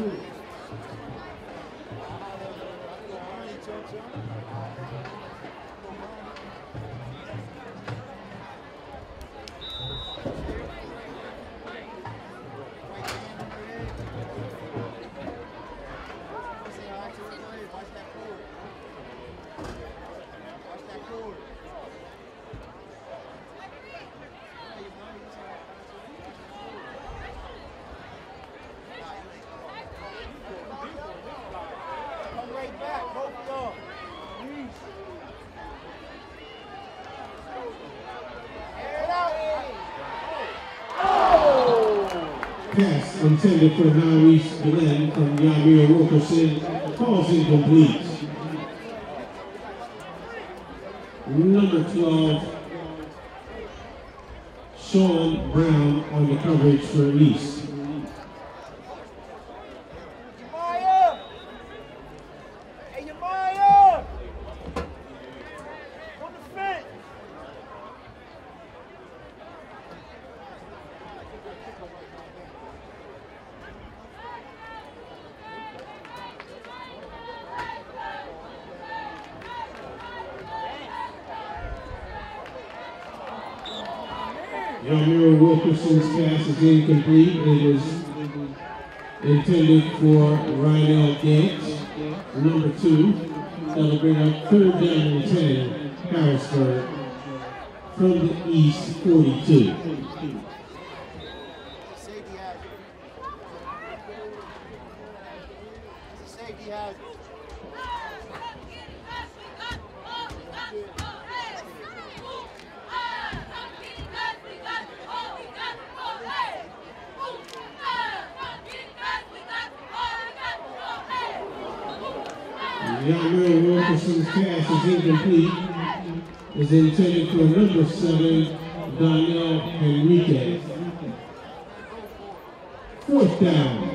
Pass intended for Maurice Glenn from Yamir Wilkerson, falls incomplete. Number twelve, Sean Brown on the coverage for East. Yamir Wilkerson's pass is incomplete. It is intended for Rydell Gates, number two. That'll bring up third down and ten, Harrisburg, from the East forty-two. Yamir Wilkerson's pass is incomplete. Is intended for number seven, Donnell Henrique. Fourth down.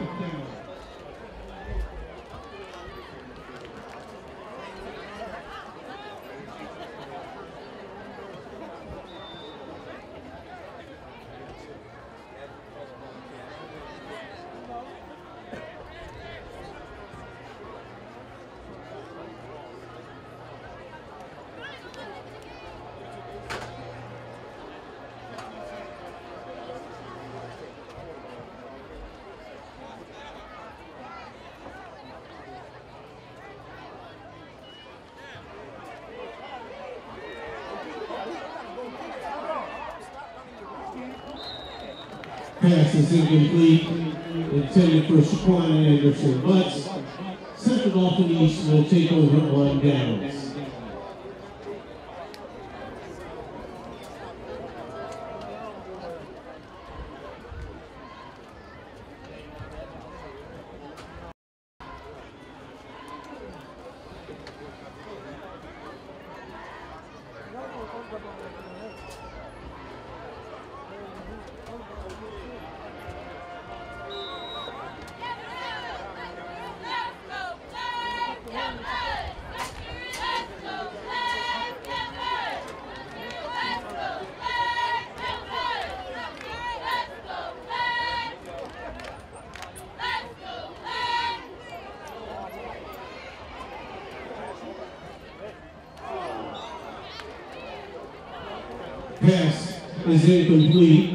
Pass is incomplete, intended for Shaquan Anderson, but Central Dauphin East will take over on downs. Pass is incomplete.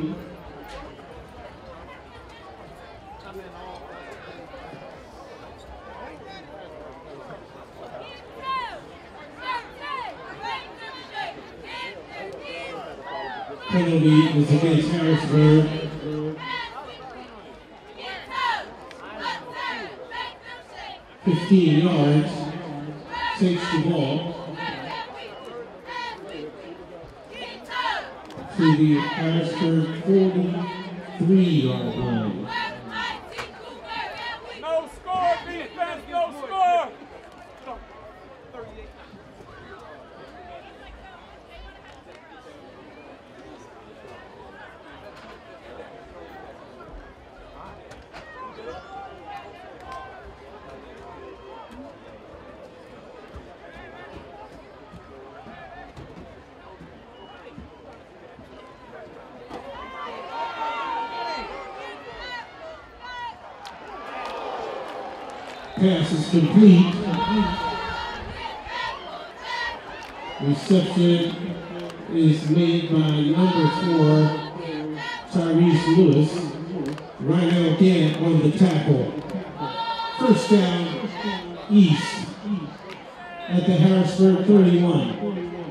Penalty is against Harrisburg. fifteen yards. Takes the ball to the Harrisburg forty-three yard line. No score, defense, no score. Pass is complete. Reception is made by number four, Tyrese Lewis. Rhino again on the tackle. First down, East at the Harrisburg thirty-one.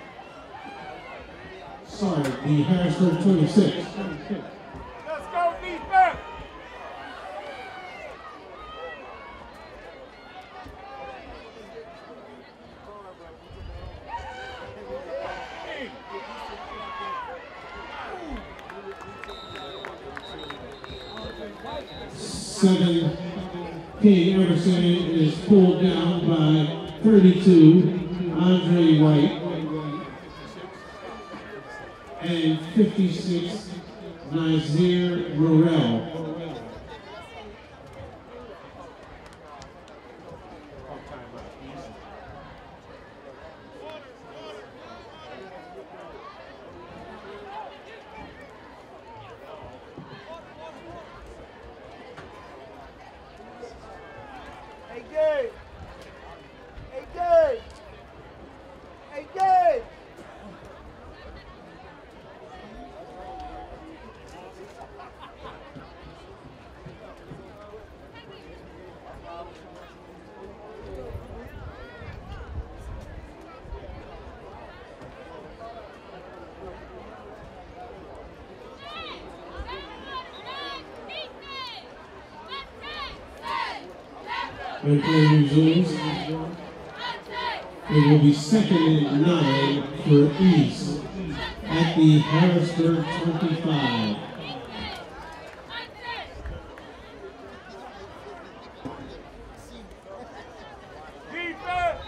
Sorry, the Harrisburg twenty-six. Let's go, defense. Seven, King Everson is pulled down by thirty-two, Andre White, and fifty-six, Nazir Morrell. Hey, Gabe. Hey, Gabe. Hey, Gabe. When play resumes, it will be second and nine for East at the Harrisburg twenty-five. Defense.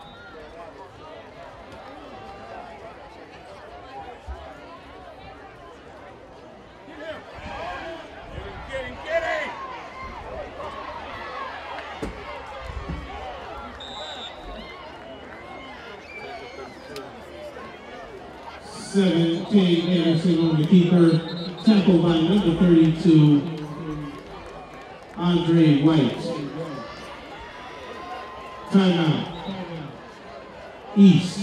Get him. Get him, get him. seventeen, Anderson on the keeper, tackled by number thirty-two, Andre White. Timeout. East.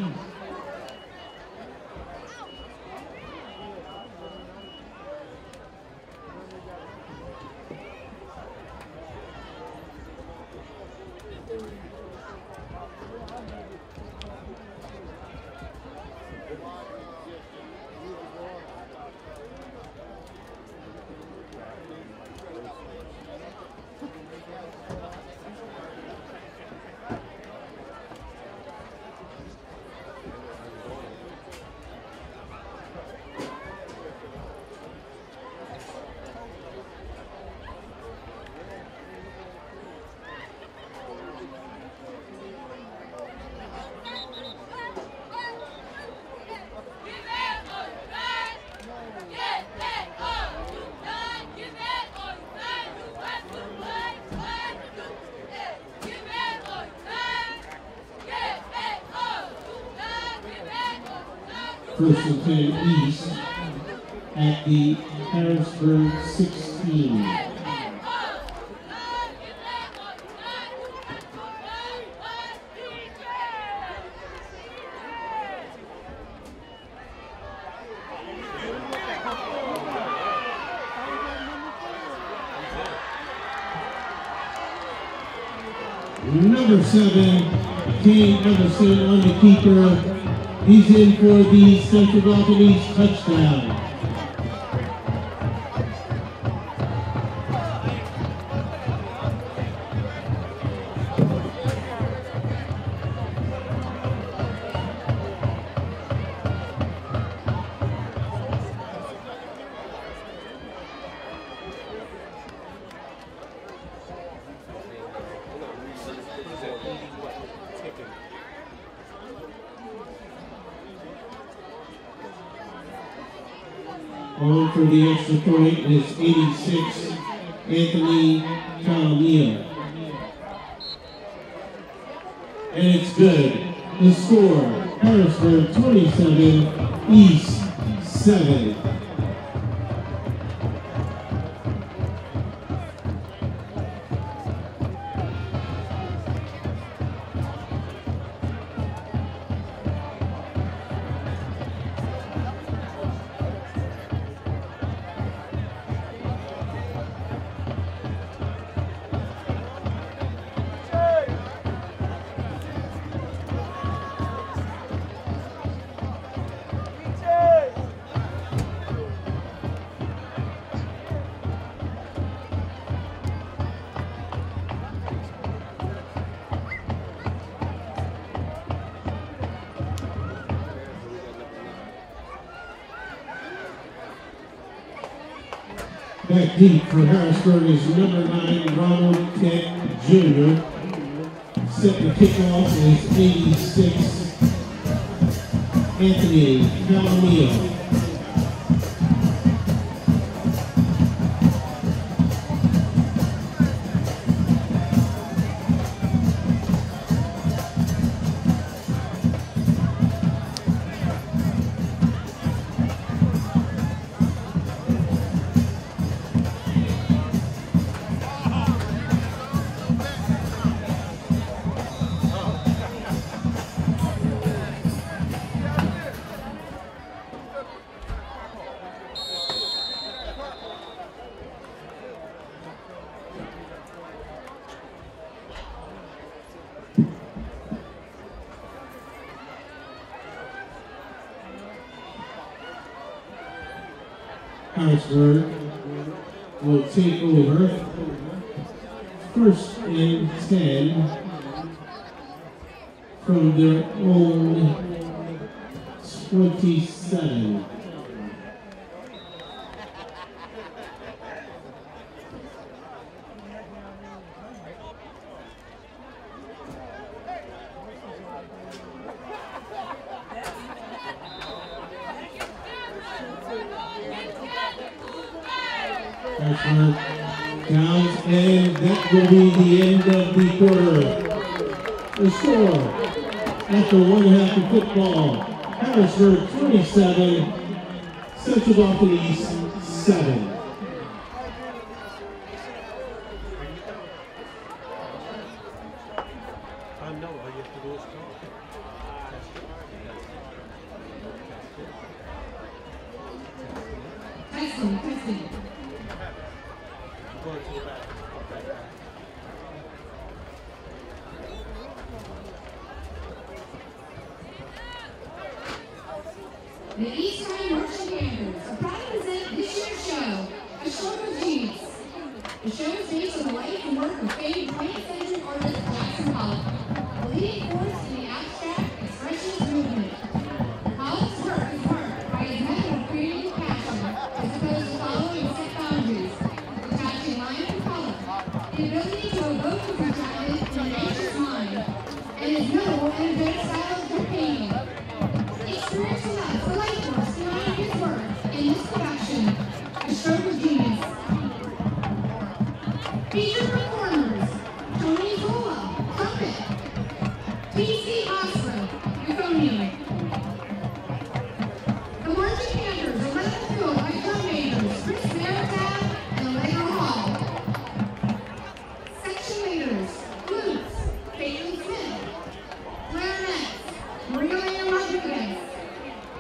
First and ten East at the Harrisburg sixteen. number seven, Kane Everson on the keeper. He's in for the Central Balcony's touchdown. On for the extra point is eighty-six, Anthony Calamia. And it's good. The score, Harrisburg twenty-seven, East seven. Back deep for Harrisburg is number nine, Ronald Kent Junior Set the kickoff is eighty-six, Anthony Calamia. Harrisburg will take over. First and ten from their own twenty-seven. Harrisburg counts, and that will be the end of the quarter. The score after one half of football, Harrisburg twenty-seven, Central Balcony's seven. Testing, testing. The East Side Marching Banders are proud to present this year's show, A Short of Genius. The show is based on the life and work of famed twentieth century artist Jackson Pollock, a leading force in the abstract expressionist movement. Pollock's work is marked by his method of creating passion, as opposed to following set boundaries, attaching line to color, the ability to evoke the projected in an anxious mind, and his notable energetic style of drip painting. Experience with us the life force behind his work in this production, A Stroke of Genius. Featured performers, Tony Zola, trumpet, P C Osprey, euphonium. The Marching Banders are led in the field by drum majors Chris Maritab and Layla Hall. Section leaders, flutes, Peyton Smith, clarinets, Maria Rodriguez,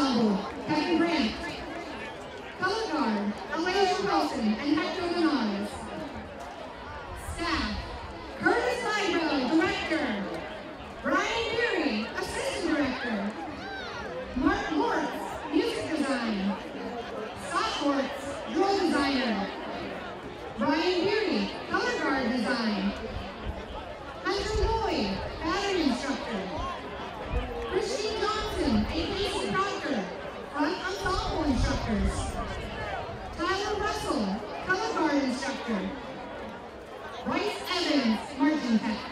Ensemble, Kevin Grant. Color Guard, Elijah Wilson and Hector Linares. Staff, Curtis Libro, Director. Brian Beery, Assistant Director. Mark Moritz, Music Design. Scott Moritz, Drill Designer. Brian Beery, Color Guard Design. Hunter Lloyd, Battery Instructor. Christine Johnson, A P C Proctor, Front Ensemble Instructors. Tyler Russell, Color Guard Instructor. Bryce Evans, Marching Tech.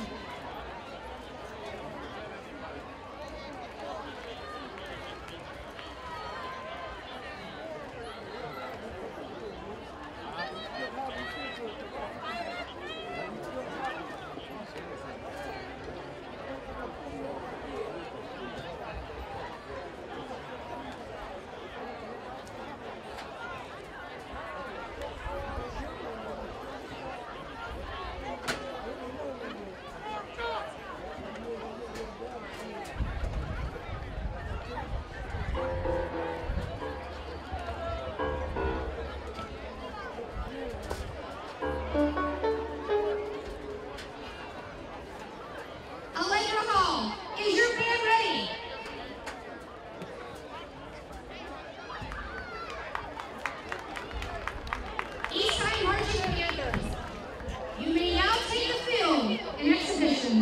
Allegra Hall, is your band ready? Eastside Marching Panthers, you may now take the field in exhibition.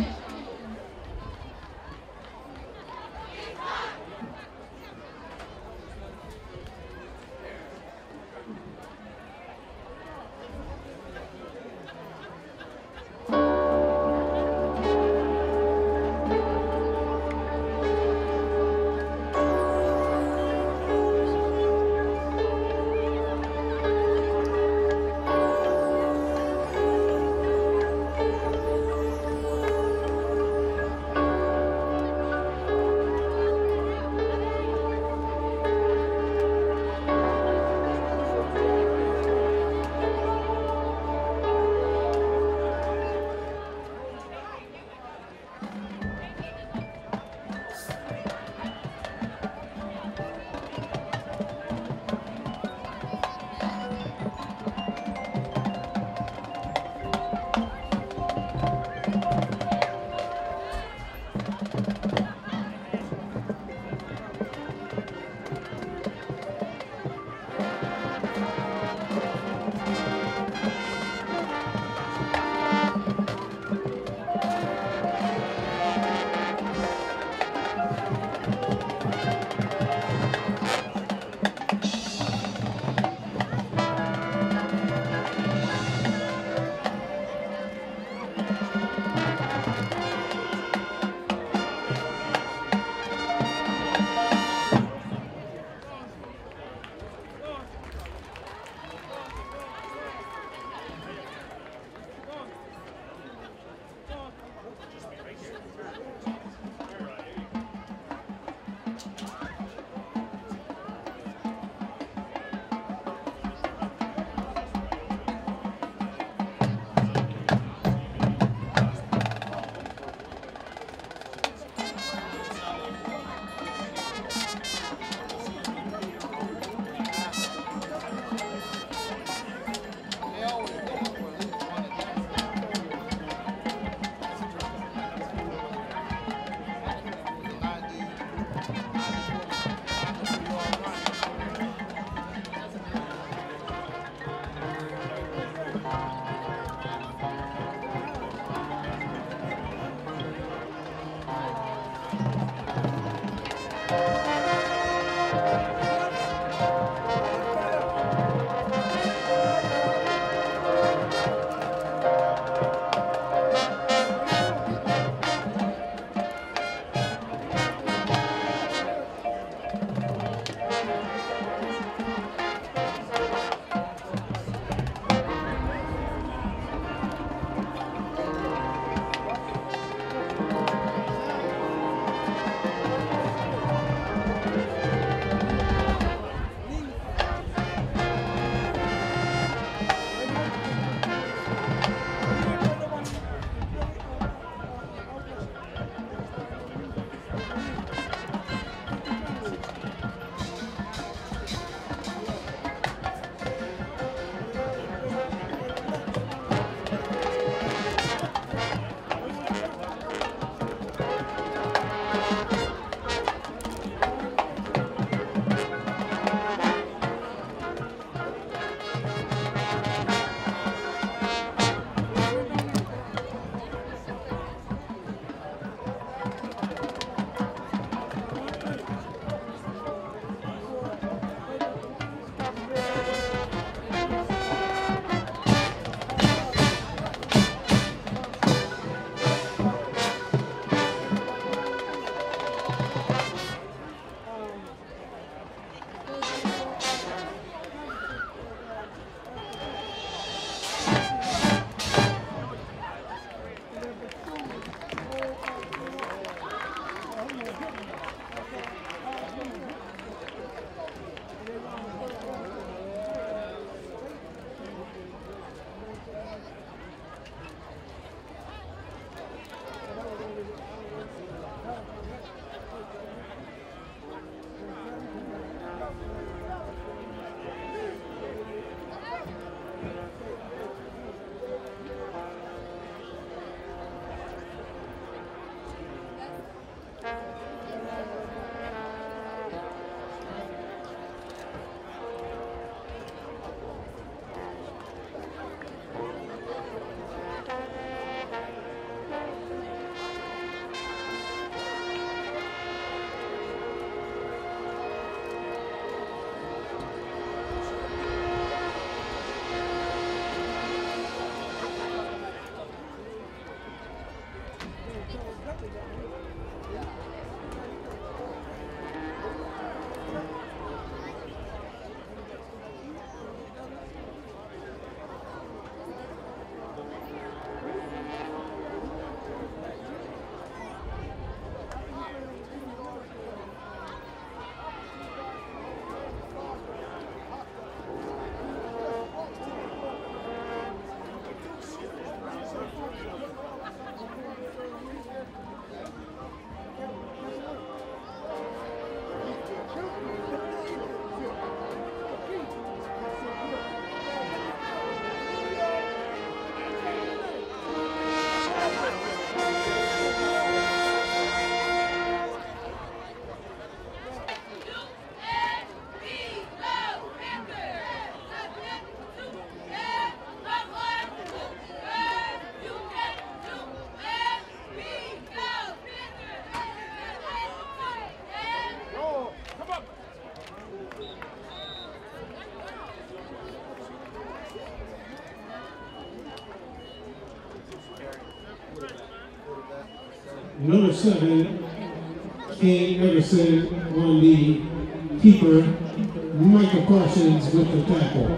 Number seven, King Everson on the keeper, Michael Parsons with the tackle,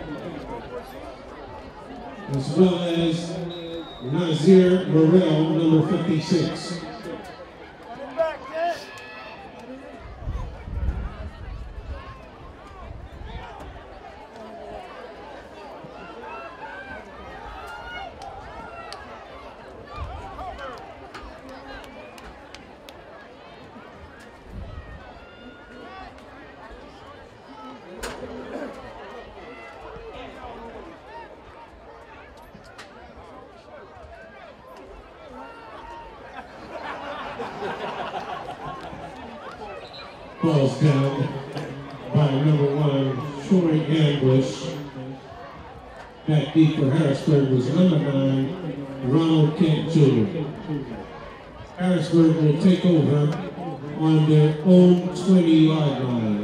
as well as Nazir Morrell, number fifty-six. Ball's down by number one, Troy Ambush. Back deep for Harrisburg was number nine, Ronald Kent Junior Harrisburg will take over on their own twenty-yard line.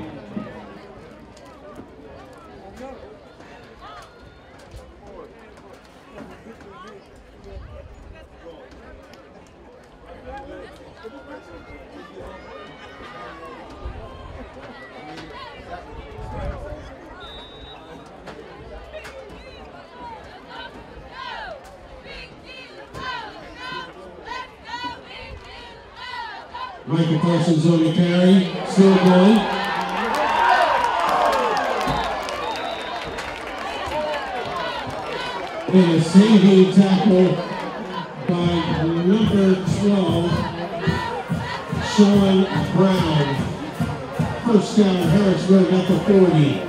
Michael Parsons on the carry, still going. And a saving tackle by number twelve, Sean Brown. First down, Harrisburg at the forty.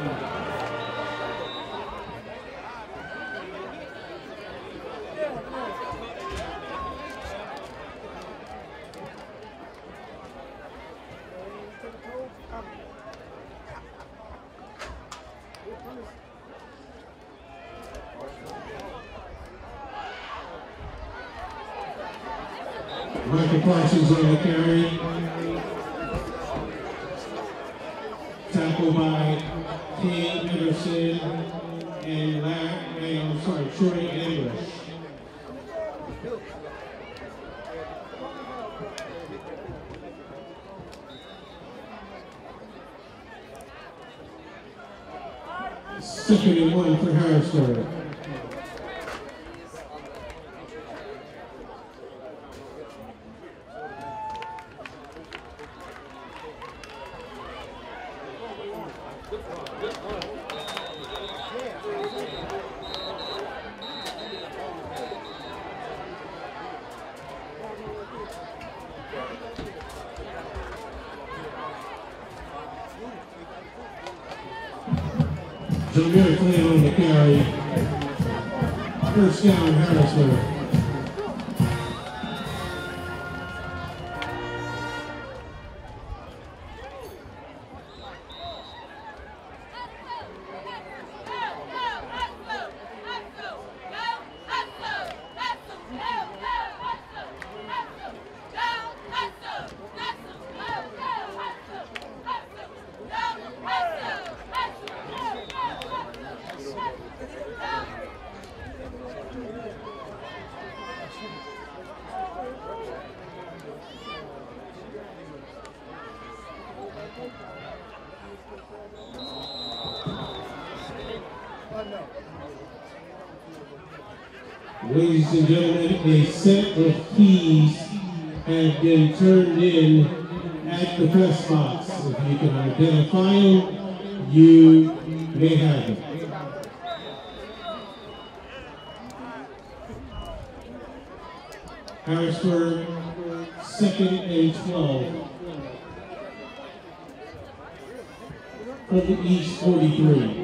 Michael Parsons on the carry. Tackle by King Anderson and, La and I'm sorry, Troy English. Second and one for Harrisburg. Jameer Clan on the carry. First down, Harrisburg. Ladies and gentlemen, a set of keys have been turned in at the press box. If you can identify them, you may have them. Harrisburg, second and twelve. From the East forty-three.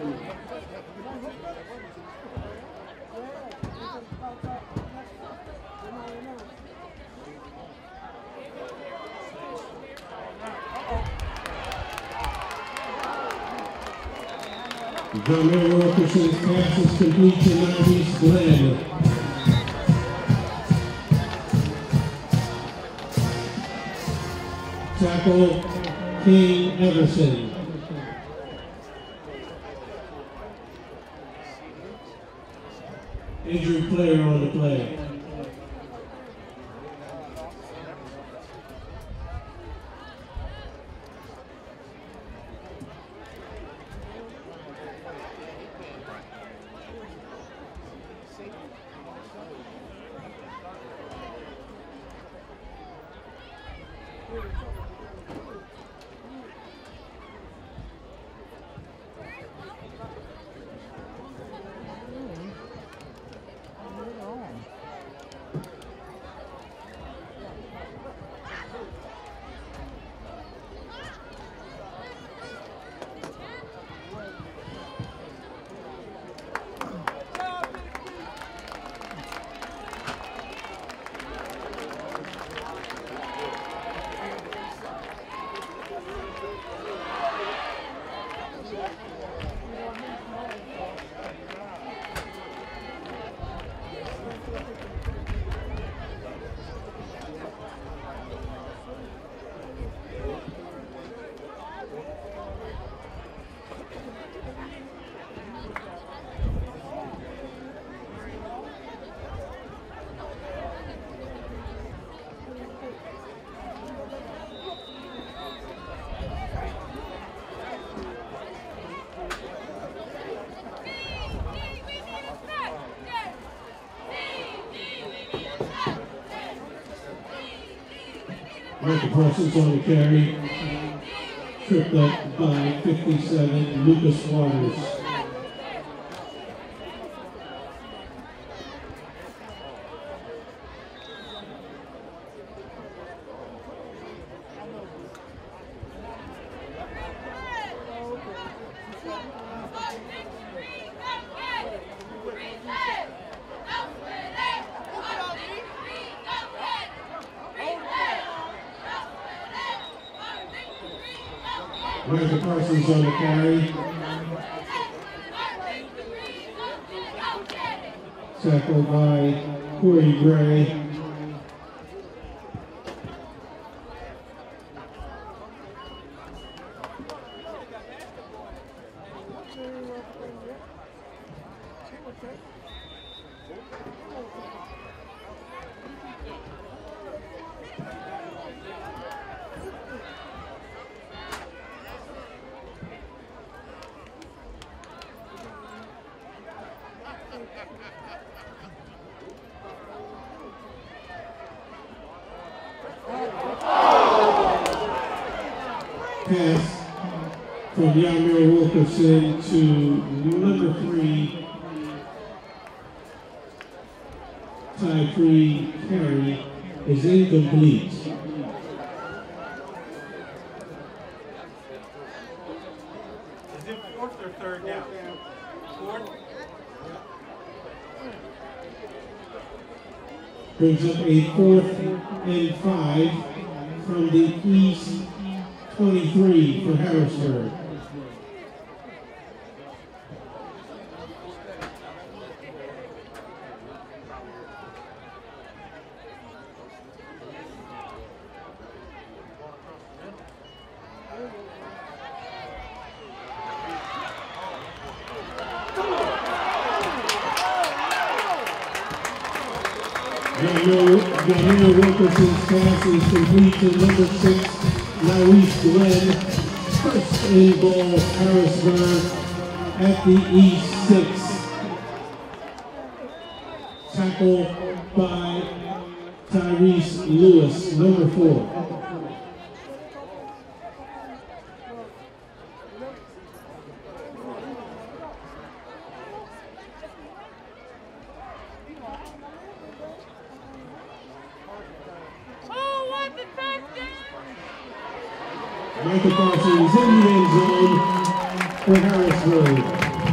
John Mary Wilkerson's pass is complete to Northeast Glenn. Tackle, King Everson. Injured player on the play. Michael Parsons on the carry. Tripped up by fifty-seven, Lucas Waters. Michael Parsons on the carry. Tackled by Corey Gray. Pass from Yamir Wilkerson to number three, Ty Free carry is incomplete. Is it fourth or third down? Fourth? Brings up a fourth and five from the East twenty-three for Harrisburg. Daniel Wilkerson's pass is complete to number six, Maurice Glenn. First and goal, Harrisburg at the East six. Tackle by Tyrese Lewis, number four. Michael Parsons in the end zone for Harrisburg.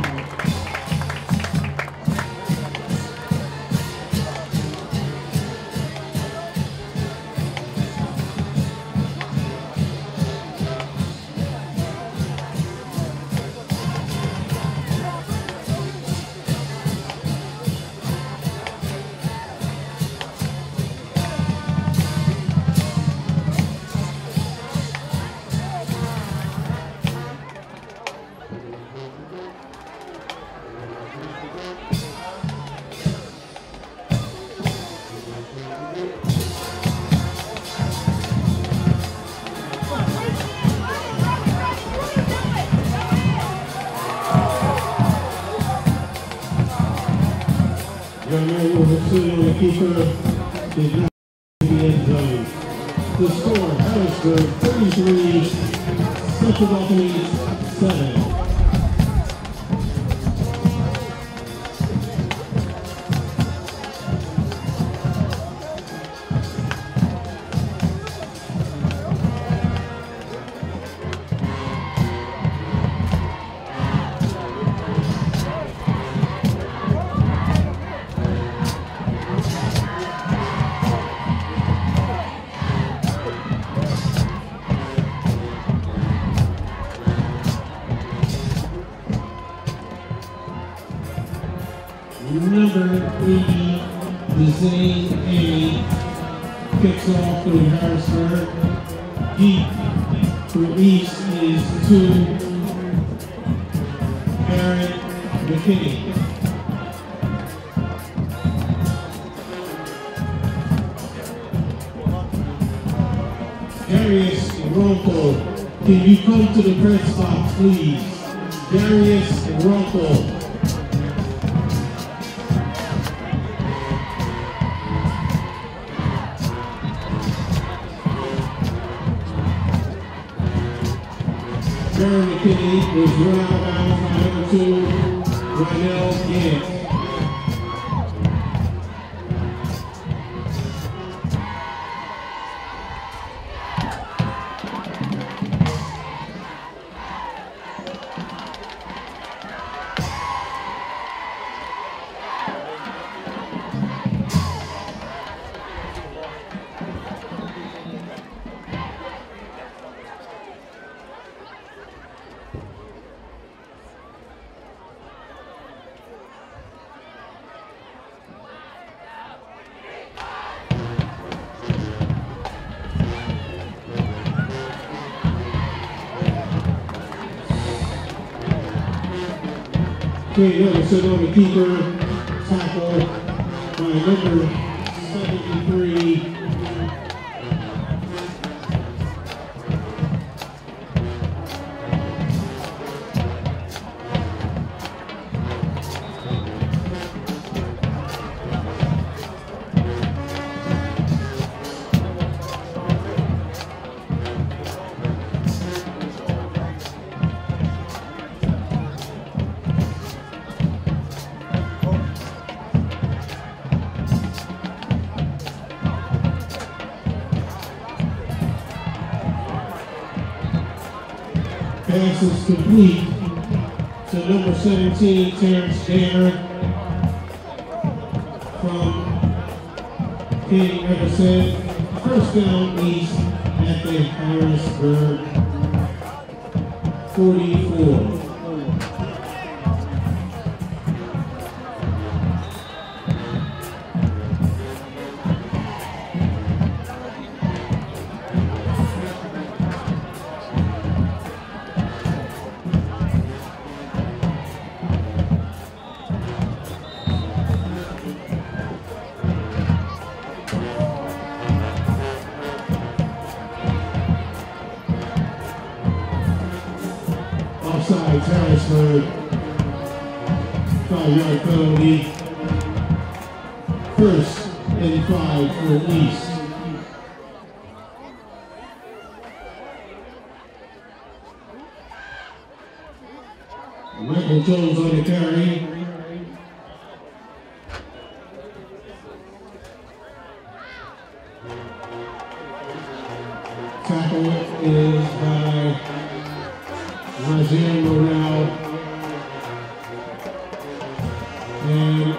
Young was sitting on the keeper, did not in the end zone. The score, Harrisburg thirty-three, Central Balconies seven. Number eighty, Zane A. kicks off for Harrisburg. Deep for East is two, Barrett McKinney. Darius Ronco, can you come to the press box, please? Darius Ronco. Barry McKinney is run out of bounds by number two, Rynell Gant. Trey Ellison on the keeper, tackle by number seventy-three. Pass is complete to number seventeen, Terrence Danner from King Everson. First down east at the Harrisburg forty-four. Offside, Harrisburg, five-yard penalty. First and five for East. Michael Jones on the carry. Tackle is by Rajiel Morrell and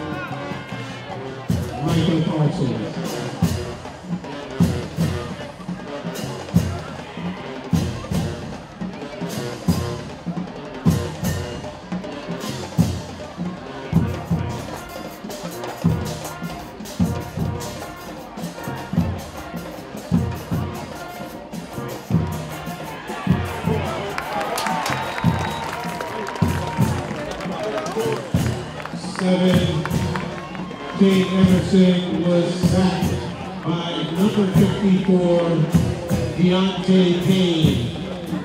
Michael Parsons. Seven, Jane Emerson was sacked by number fifty-four, Deontay Payne.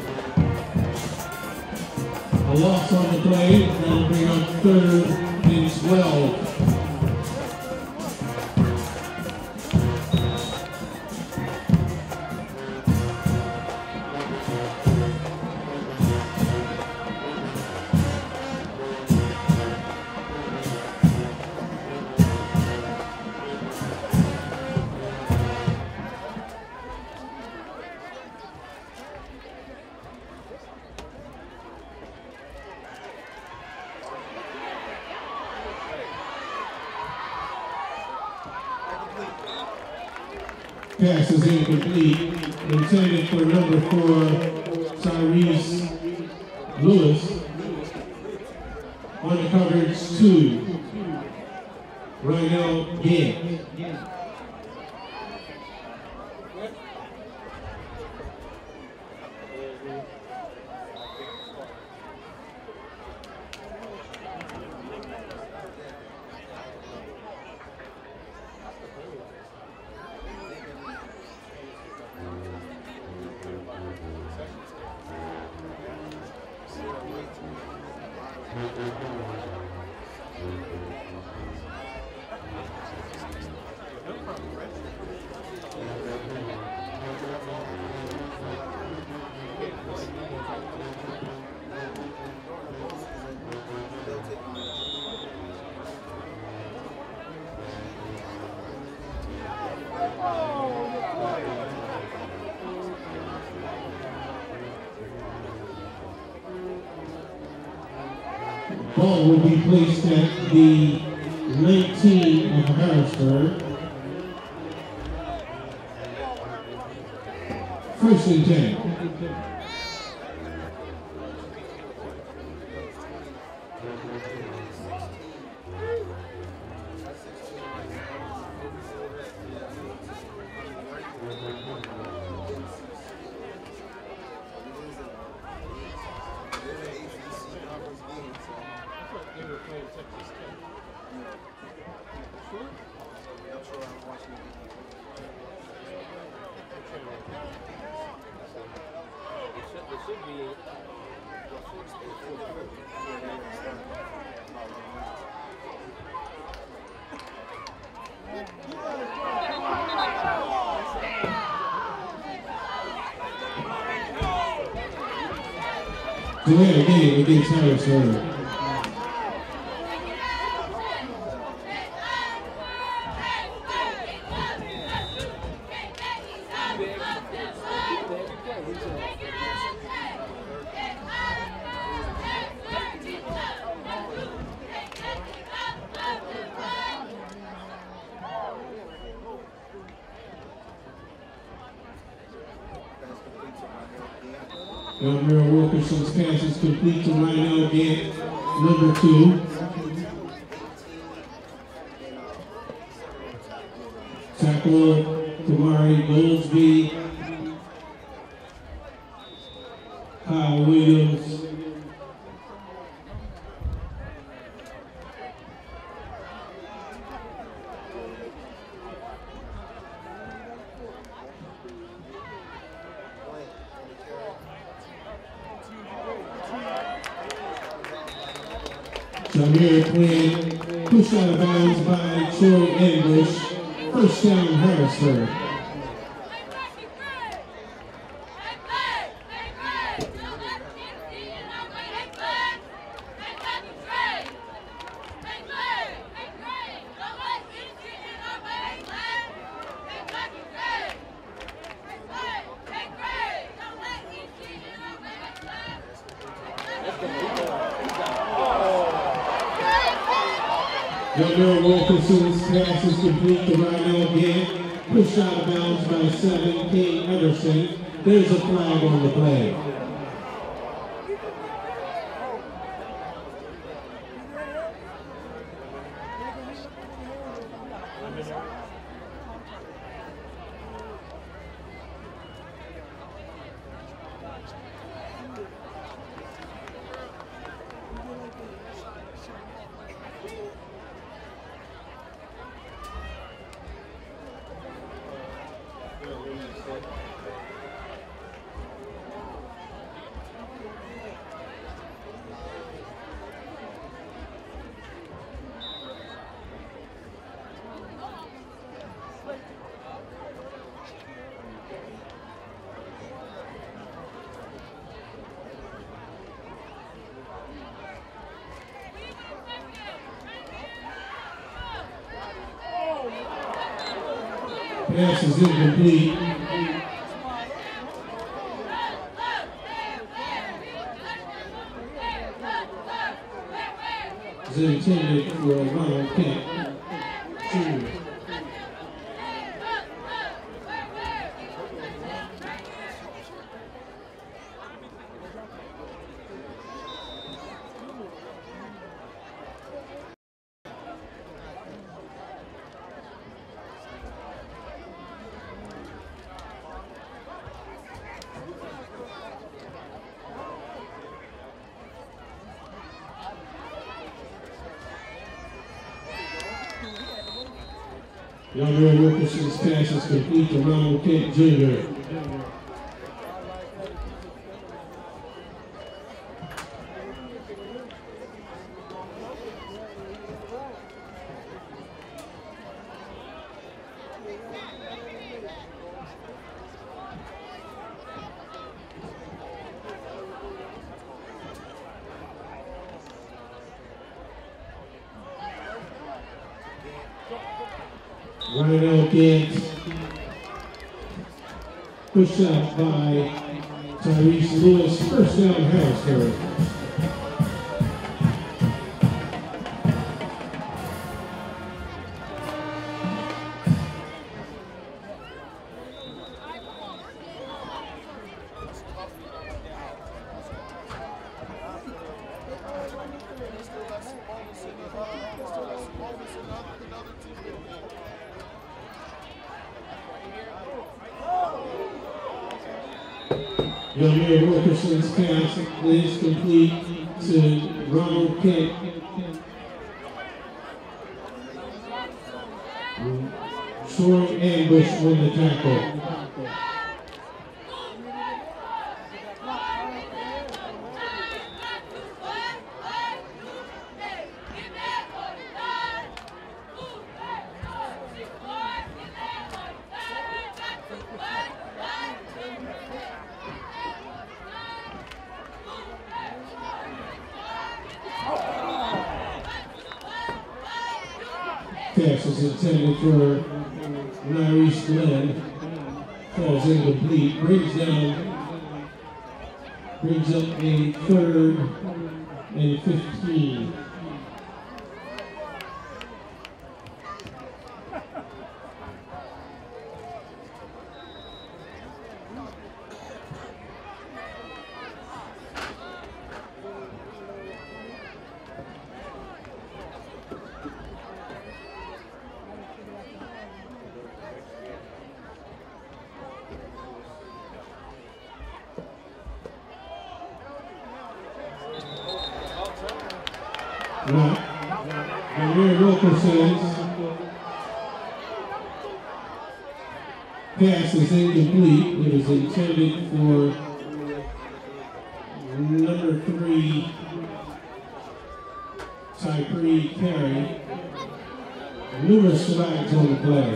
A loss on the play, that'll bring up third and twelve. Pass is incomplete, intended for number four, Tyrese Lewis. On the coverage, two, Rynell Gant. Ball will be placed at the nineteen of Harrisburg. First and ten. Delay a game against Harrisburg. Elmira Wilkerson's pass is complete to Lionel Gant, number two. Tackle Kamari Goldsby. Kyle Williams. Jameer Quinn, pushed out of bounds by Troy English. First down, Harrisburg. Jameer Wilkerson's pass is complete to Lionel Gant. Pushed out of bounds by seven, Kane Ederson. There's a flag on the play. Pass is incomplete. It's intended for Ronald Kent, Junior Jameer Wilkerson's pass is complete to Ronald Kent, Junior Lionel Gant, pushed out by Tyrese Lewis, first down Harrisburg. Yamir Wilkerson's pass is complete to Ronald Kent. Troy Ambush won the tackle. Pass is intended for Maurice Glenn. Falls incomplete. Brings down, brings up a third and fifteen. Jameer Wilkerson's pass is incomplete. It is intended for number three, Tyree Carey. Numerous flags on the play.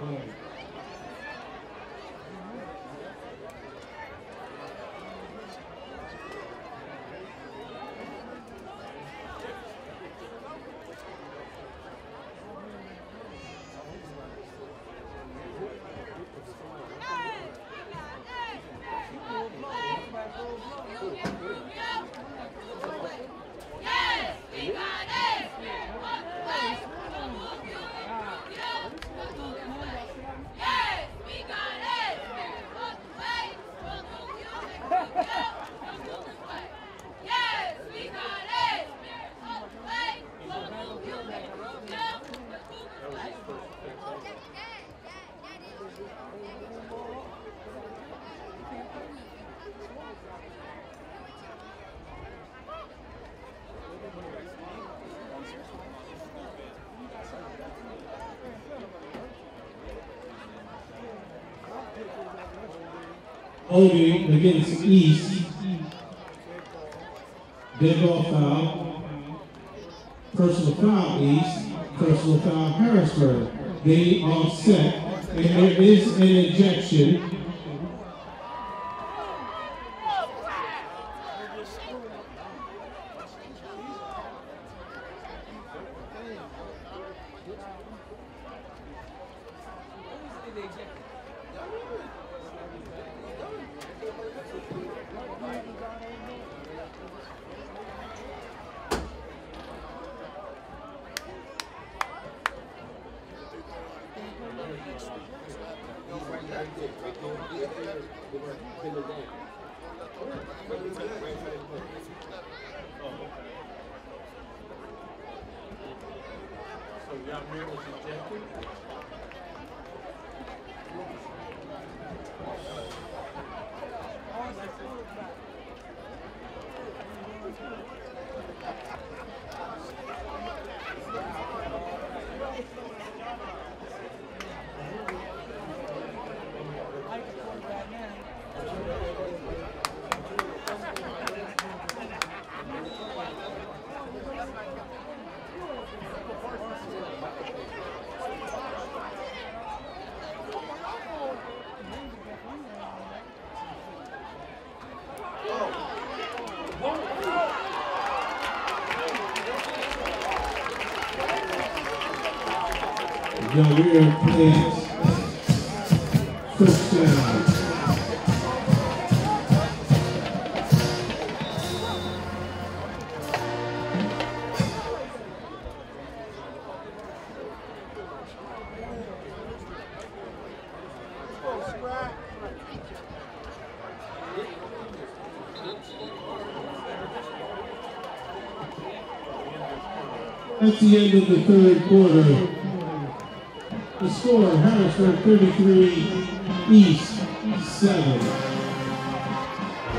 Holding against East. Dead ball foul. Personal foul East. Personal foul Harrisburg. They offset, and there is an ejection. Jameer plays first down. That's the end of the third quarter. The score, Harrisburg thirty-three, East seven.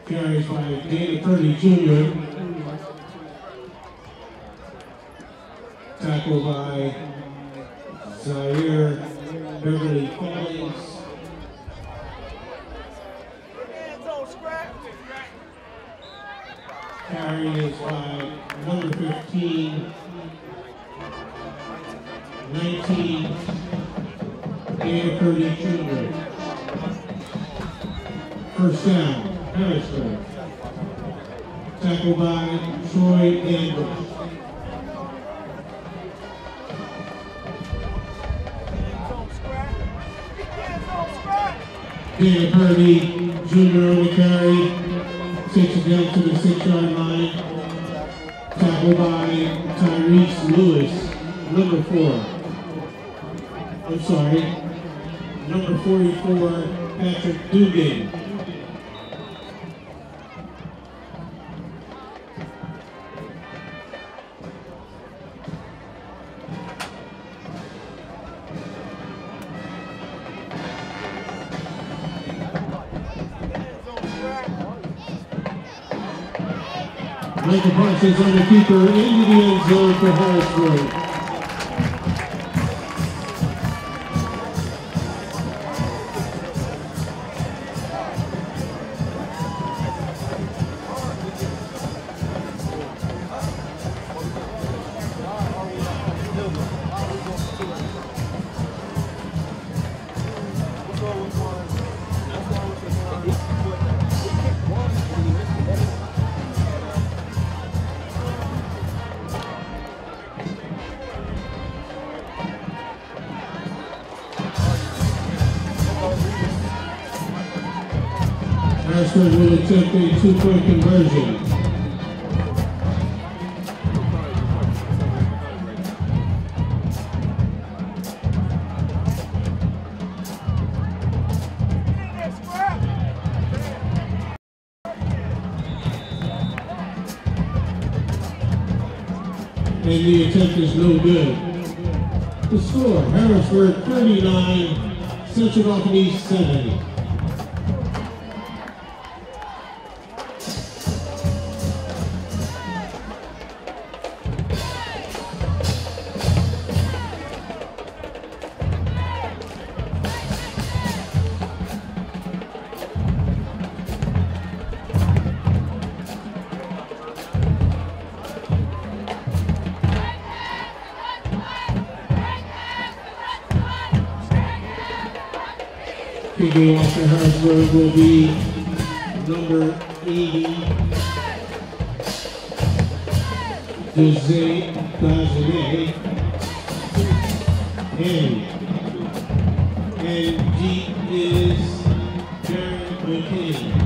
Carries by Dana Purdy Junior Tackled by Zaire Beverly Collins. Carry is by number fifteen, nineteen, Dana Purdy Junior First down, Harrisburg. Tackled by Troy Andrews. Dana Purdy Junior on the carry. Takes it down to the six-yard line. Tackled by Tyrese Lewis, number four. I'm sorry, number forty-four, Patrick Dugan. Michael Parsons on the keeper into the end zone for Harrisburg. Harrisburg will attempt a two-point conversion. And the attempt is no good. The score, Harrisburg thirty-nine, Central Dauphin East seventy. Kicking off for Harrisburg will be number eighty, Jose Gazelle, and, and deep is Darren McKinney.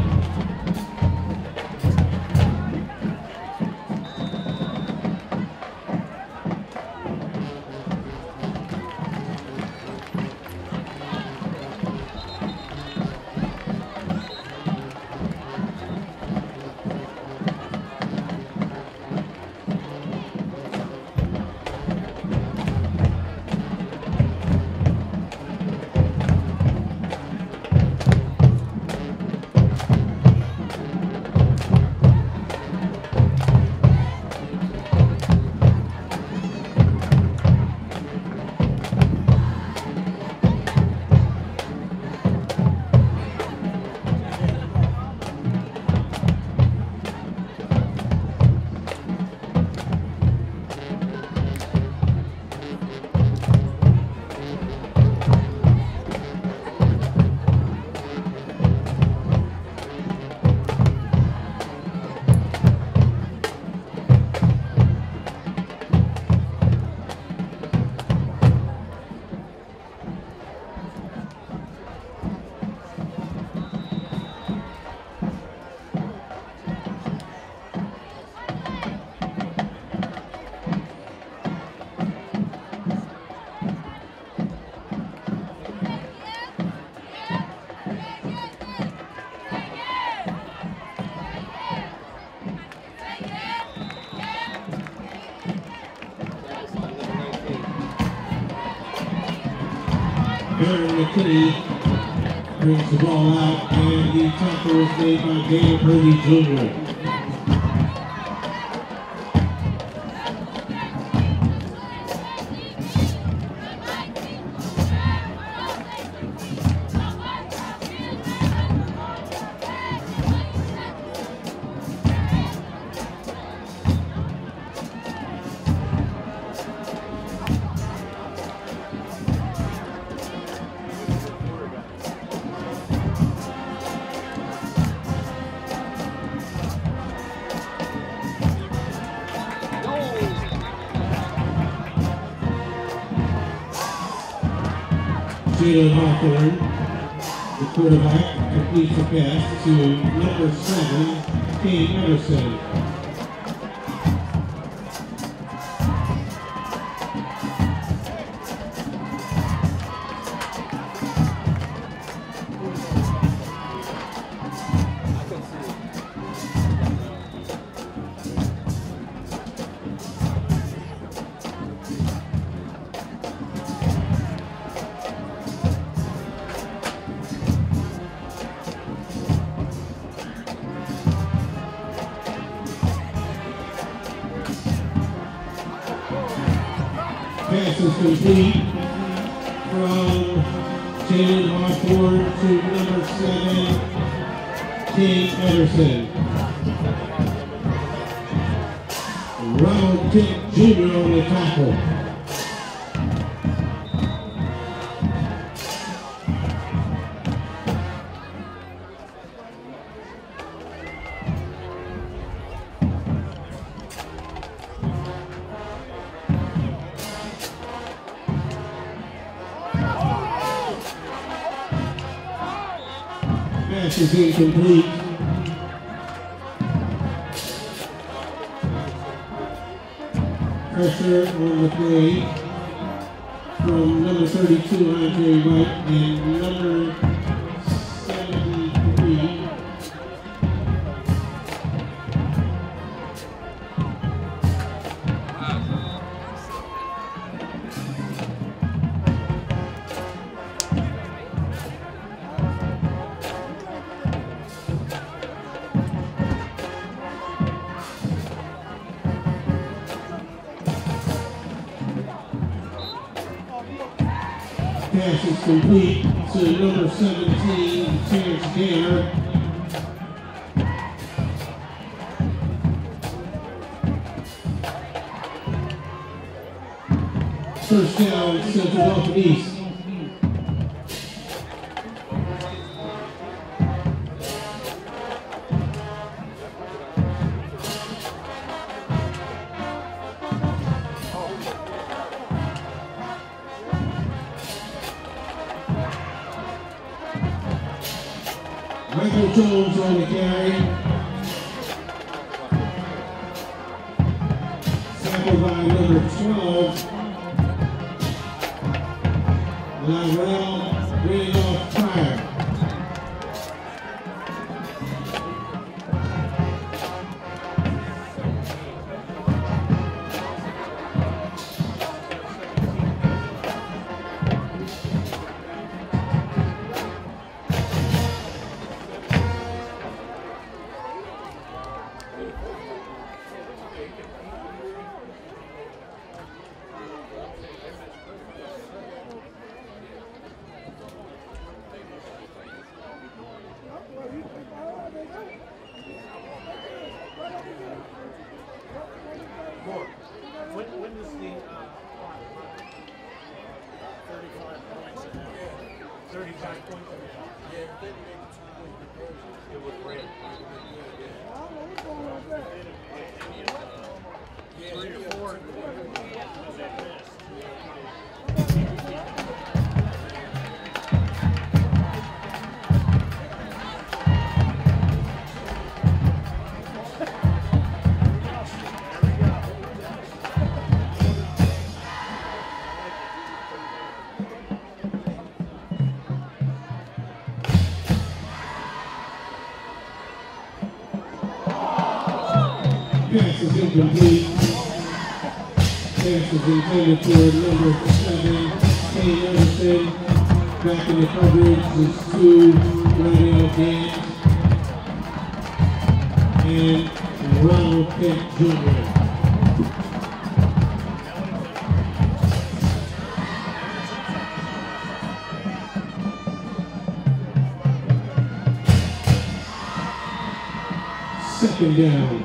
Darren McKinney brings the ball out, and the tackle was made by Daniel Purdy Junior Jalen Hawthorne, the quarterback, completes the pass to number seven, Kane Ederson. Pass is complete from Jalen Hawthorne to number seven, King Ederson. Ronald Kick Junior on the tackle. Pass is incomplete. Pressure on the play from number thirty-two, Andre White, and number seventy-three, pass is complete to number seventeen, Terrence Gare. First down, Central Dalton East. Michael Jones on the carry. Sampled by number twelve. Laurel Randolph Pryor. When, when was the uh, thirty-five points? thirty-five points. Yeah, it was red. Three or four. Pass is incomplete. Pass is intended for number seven, Kane Ederson. Back in the coverage is two, Lionel Gant and Ronald Peck Junior Second down.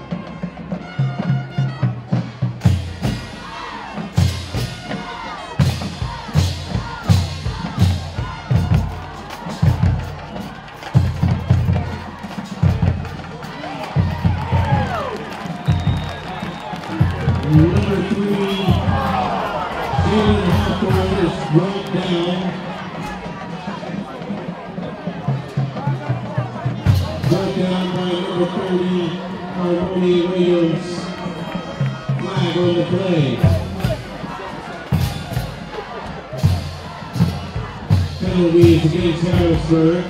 Number three, Jalen Hawthorne is brought down. Brought down by number thirty, Harmony Williams. Flag on the play. Penalty is against Harrisburg.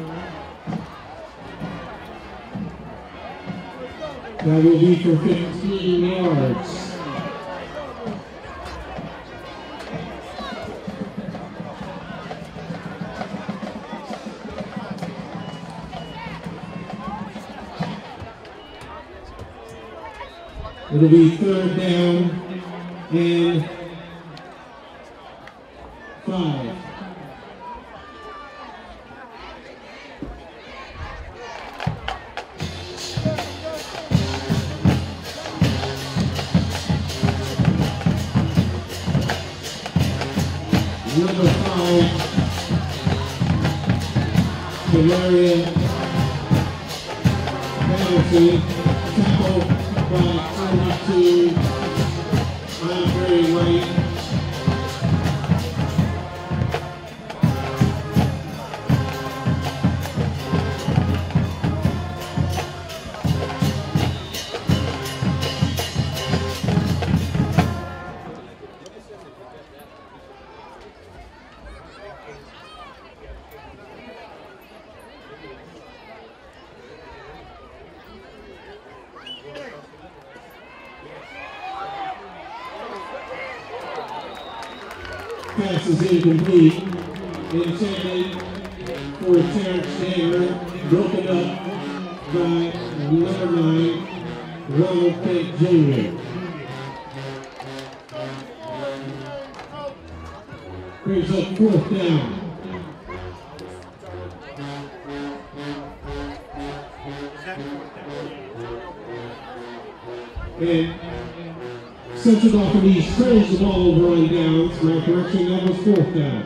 That will be for fifteen yards. It'll be third down and five. Number five, Cavaria penalty, tackle by thirty-two, Andre White. Pass is incomplete. Intended for Terrence Chandler. Broken up by number nine, Ronald Peck Junior Brings up fourth down. And Central Dauphin East turns the ball over on downs. My correction, that was fourth down.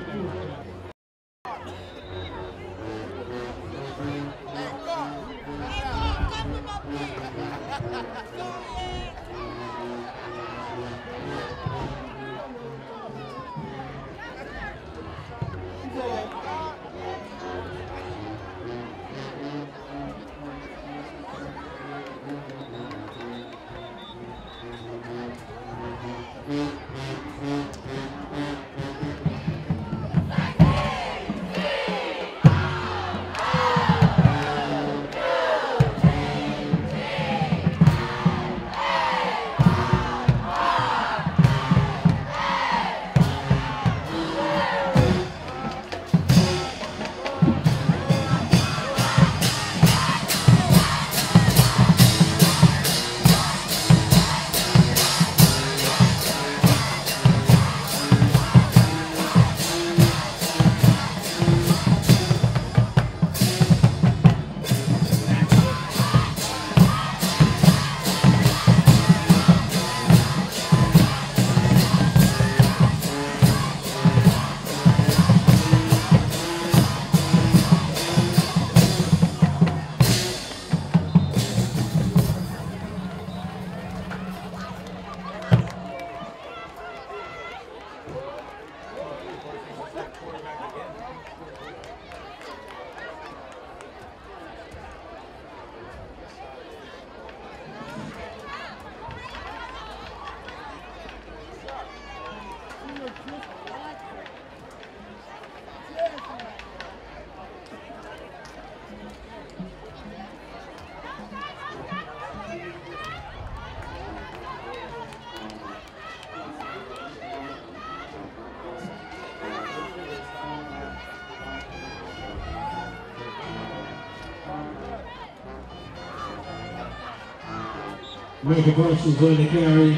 Michael Parsons on the carry.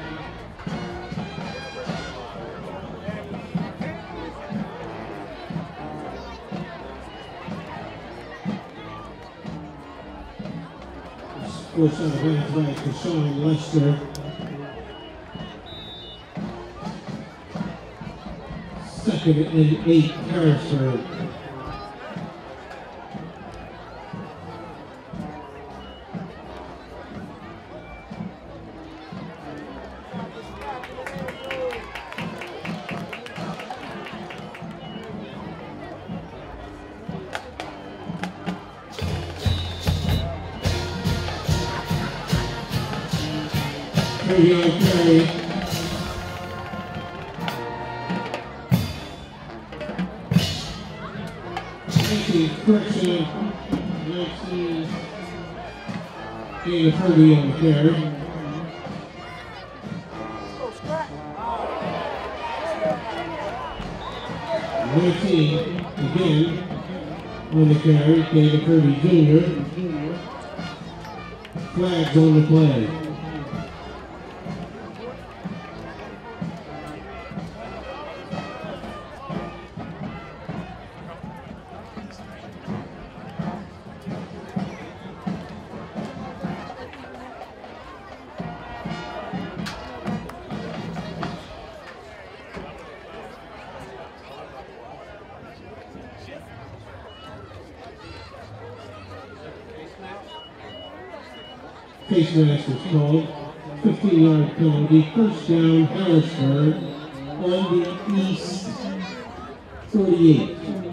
Force out of bounds by Deshaun Lester. Second and eight, Harrisburg. thirty-yard carry. Correction, nineteen, gain of thirty on the carry. nineteen, again, on the carry, gain of thirty junior. Flags on the play. Face mask is called. fifteen yard penalty. First down, Harrisburg on the east forty-eight.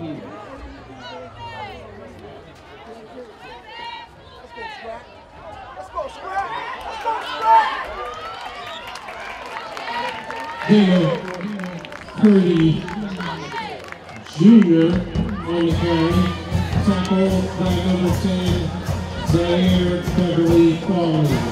Dana Purdy Junior on the carry. Tackle by number ten. Zaire Beverly Collins.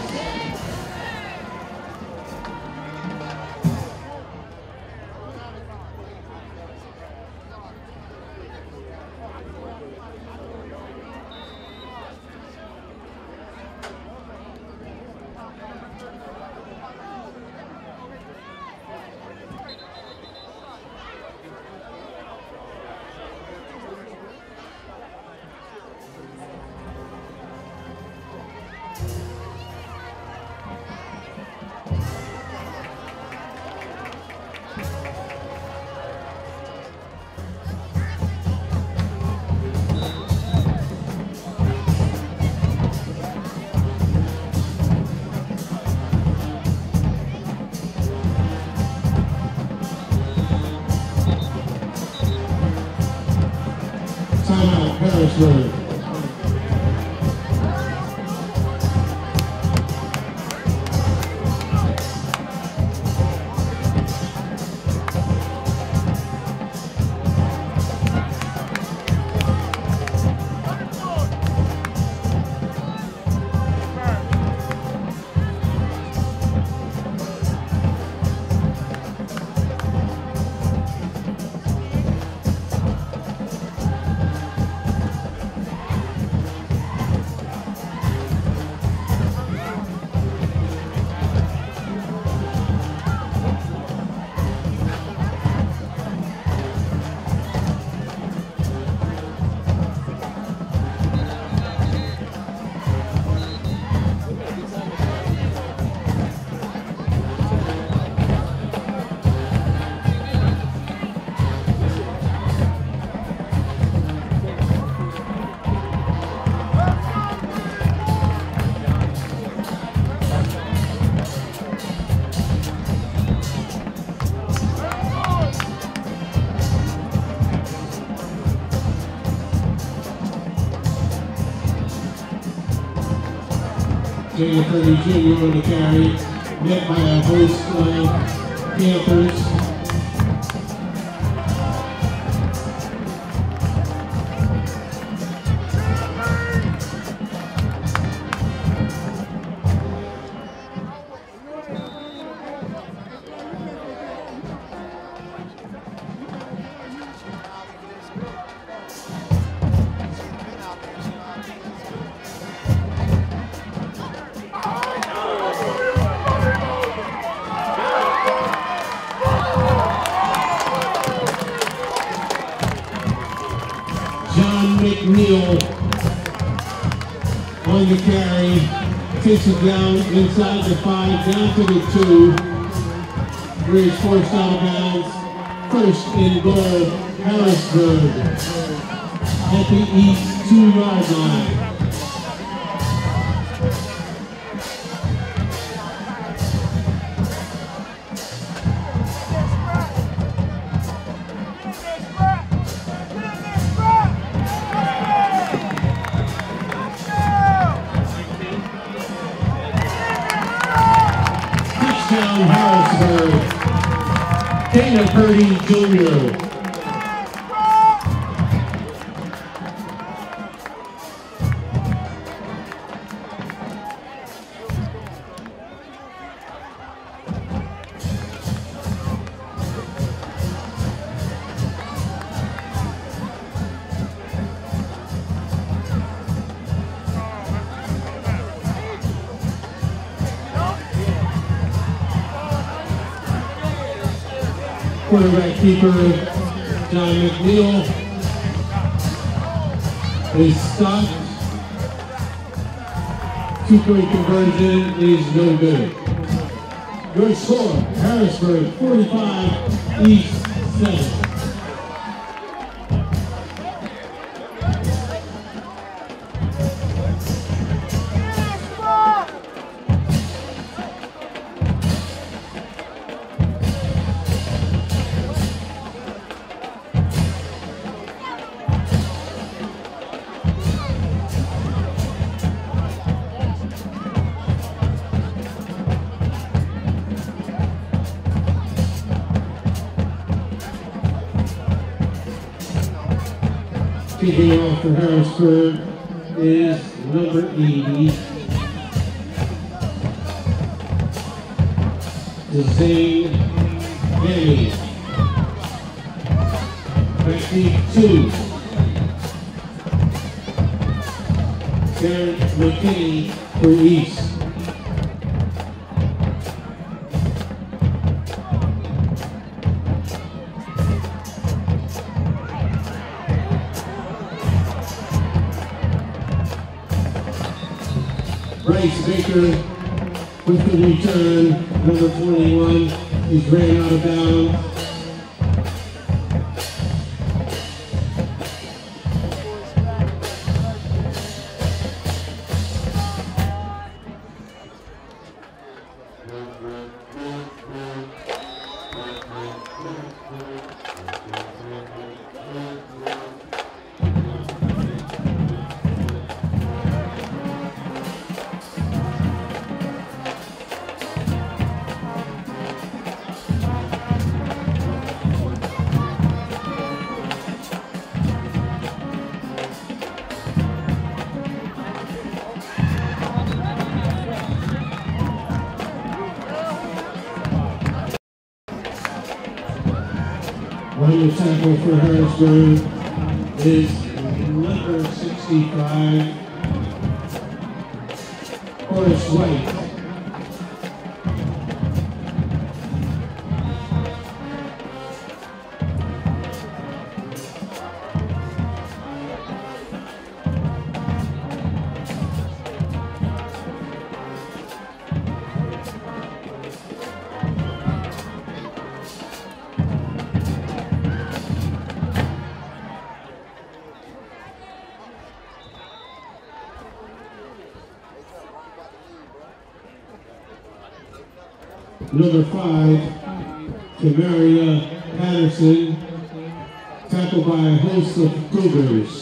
Timeout, Harrisburg. Junior Purdy Junior on the carry, met by a host of Panthers. Oh! on the carry, takes it down inside the five, down to the two, where he's forced out of bounds. First and goal, Harrisburg at the east two-yard line. Touchdown Harrisburg, Dana Purdy Junior Quarterback keeper John McNeil is stopped. Two-point conversion is no good. Your score, Harrisburg forty-five, East seven. Kicking off for Harrisburg is number eighty, Zane Henry. Back deep two, Darren McKinney for East. Bryce Baker with the return, number twenty-one, he's ran out of bounds. One to tackle for Harrisburg is number sixty-five, Horace White. Number five, Tamaria Patterson, tackled by a host of Cougars.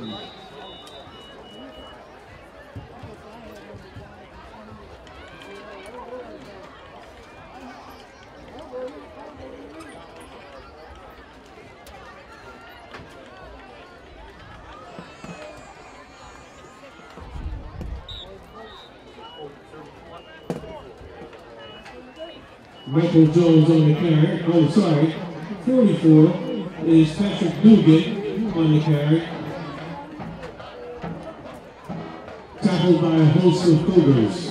Michael Jones on the carry. Oh, sorry. forty-four is Patrick Dugan on the carry. Tackled by a host of Cougars.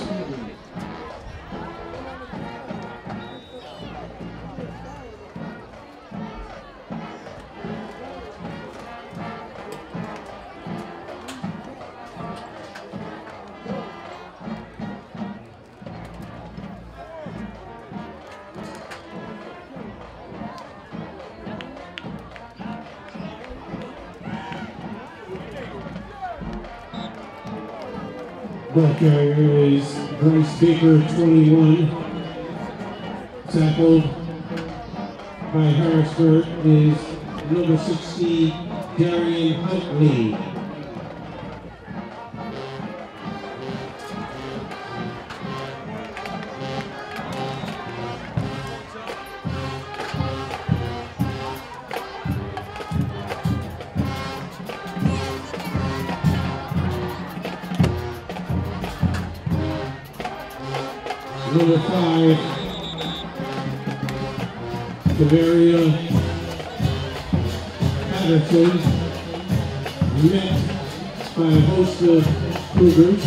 Ball carrier is Bryce Baker, twenty-one. Tackled by Harrisburg is number sixty, Darian Huntley. Number five, Bavaria Patterson, met by a host of Cougars.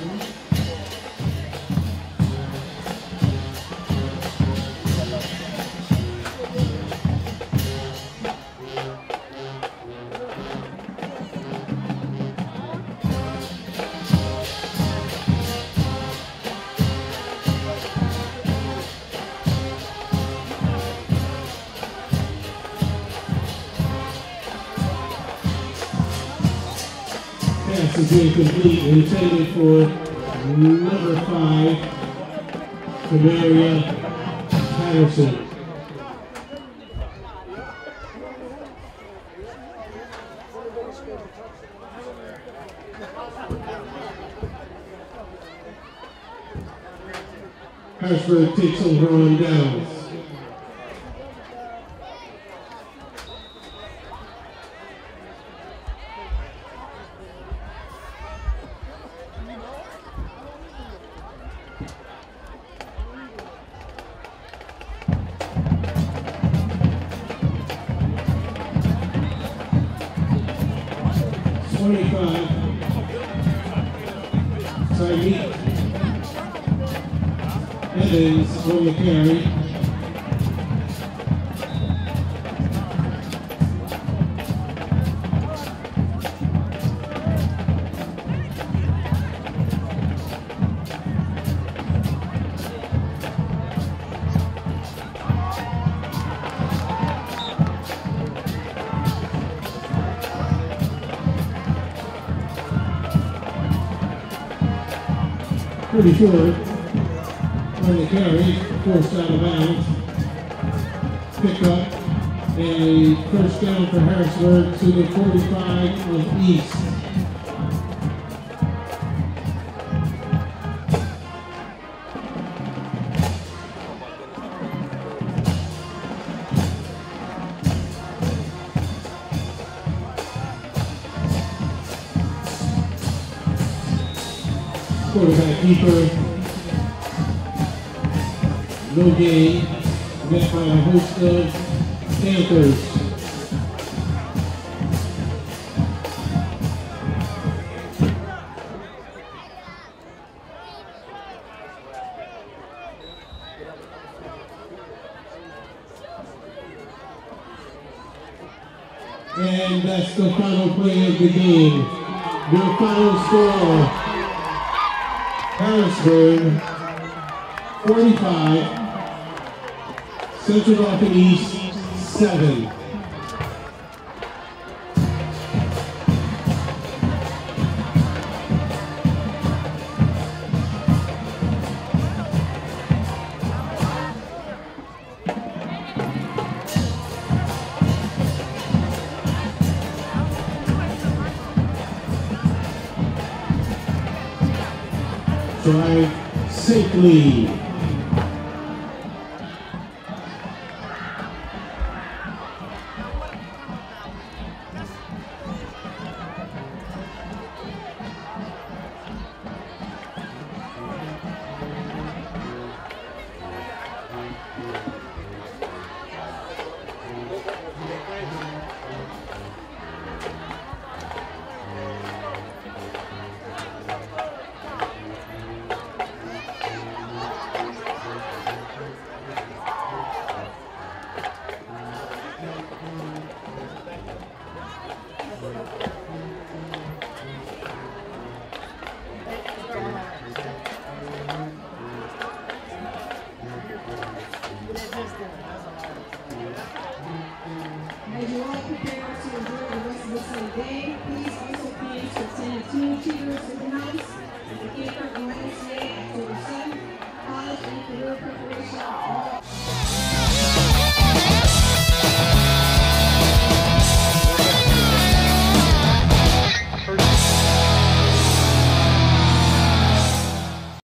Pass is incomplete, intended for number five, Bavaria Patterson. Harrisburg takes over on downs. twenty-five, Tyreek Evans on the carry. Pretty short on the carry, forced out of bounds. Pick up a first down for Harrisburg to the forty-five of East. Quarterback keeper, no gain, met by a host of Panthers. And that's the final play of the game. Your final score, Harrisburg forty-five, Central Dauphin East seven. Drive safely.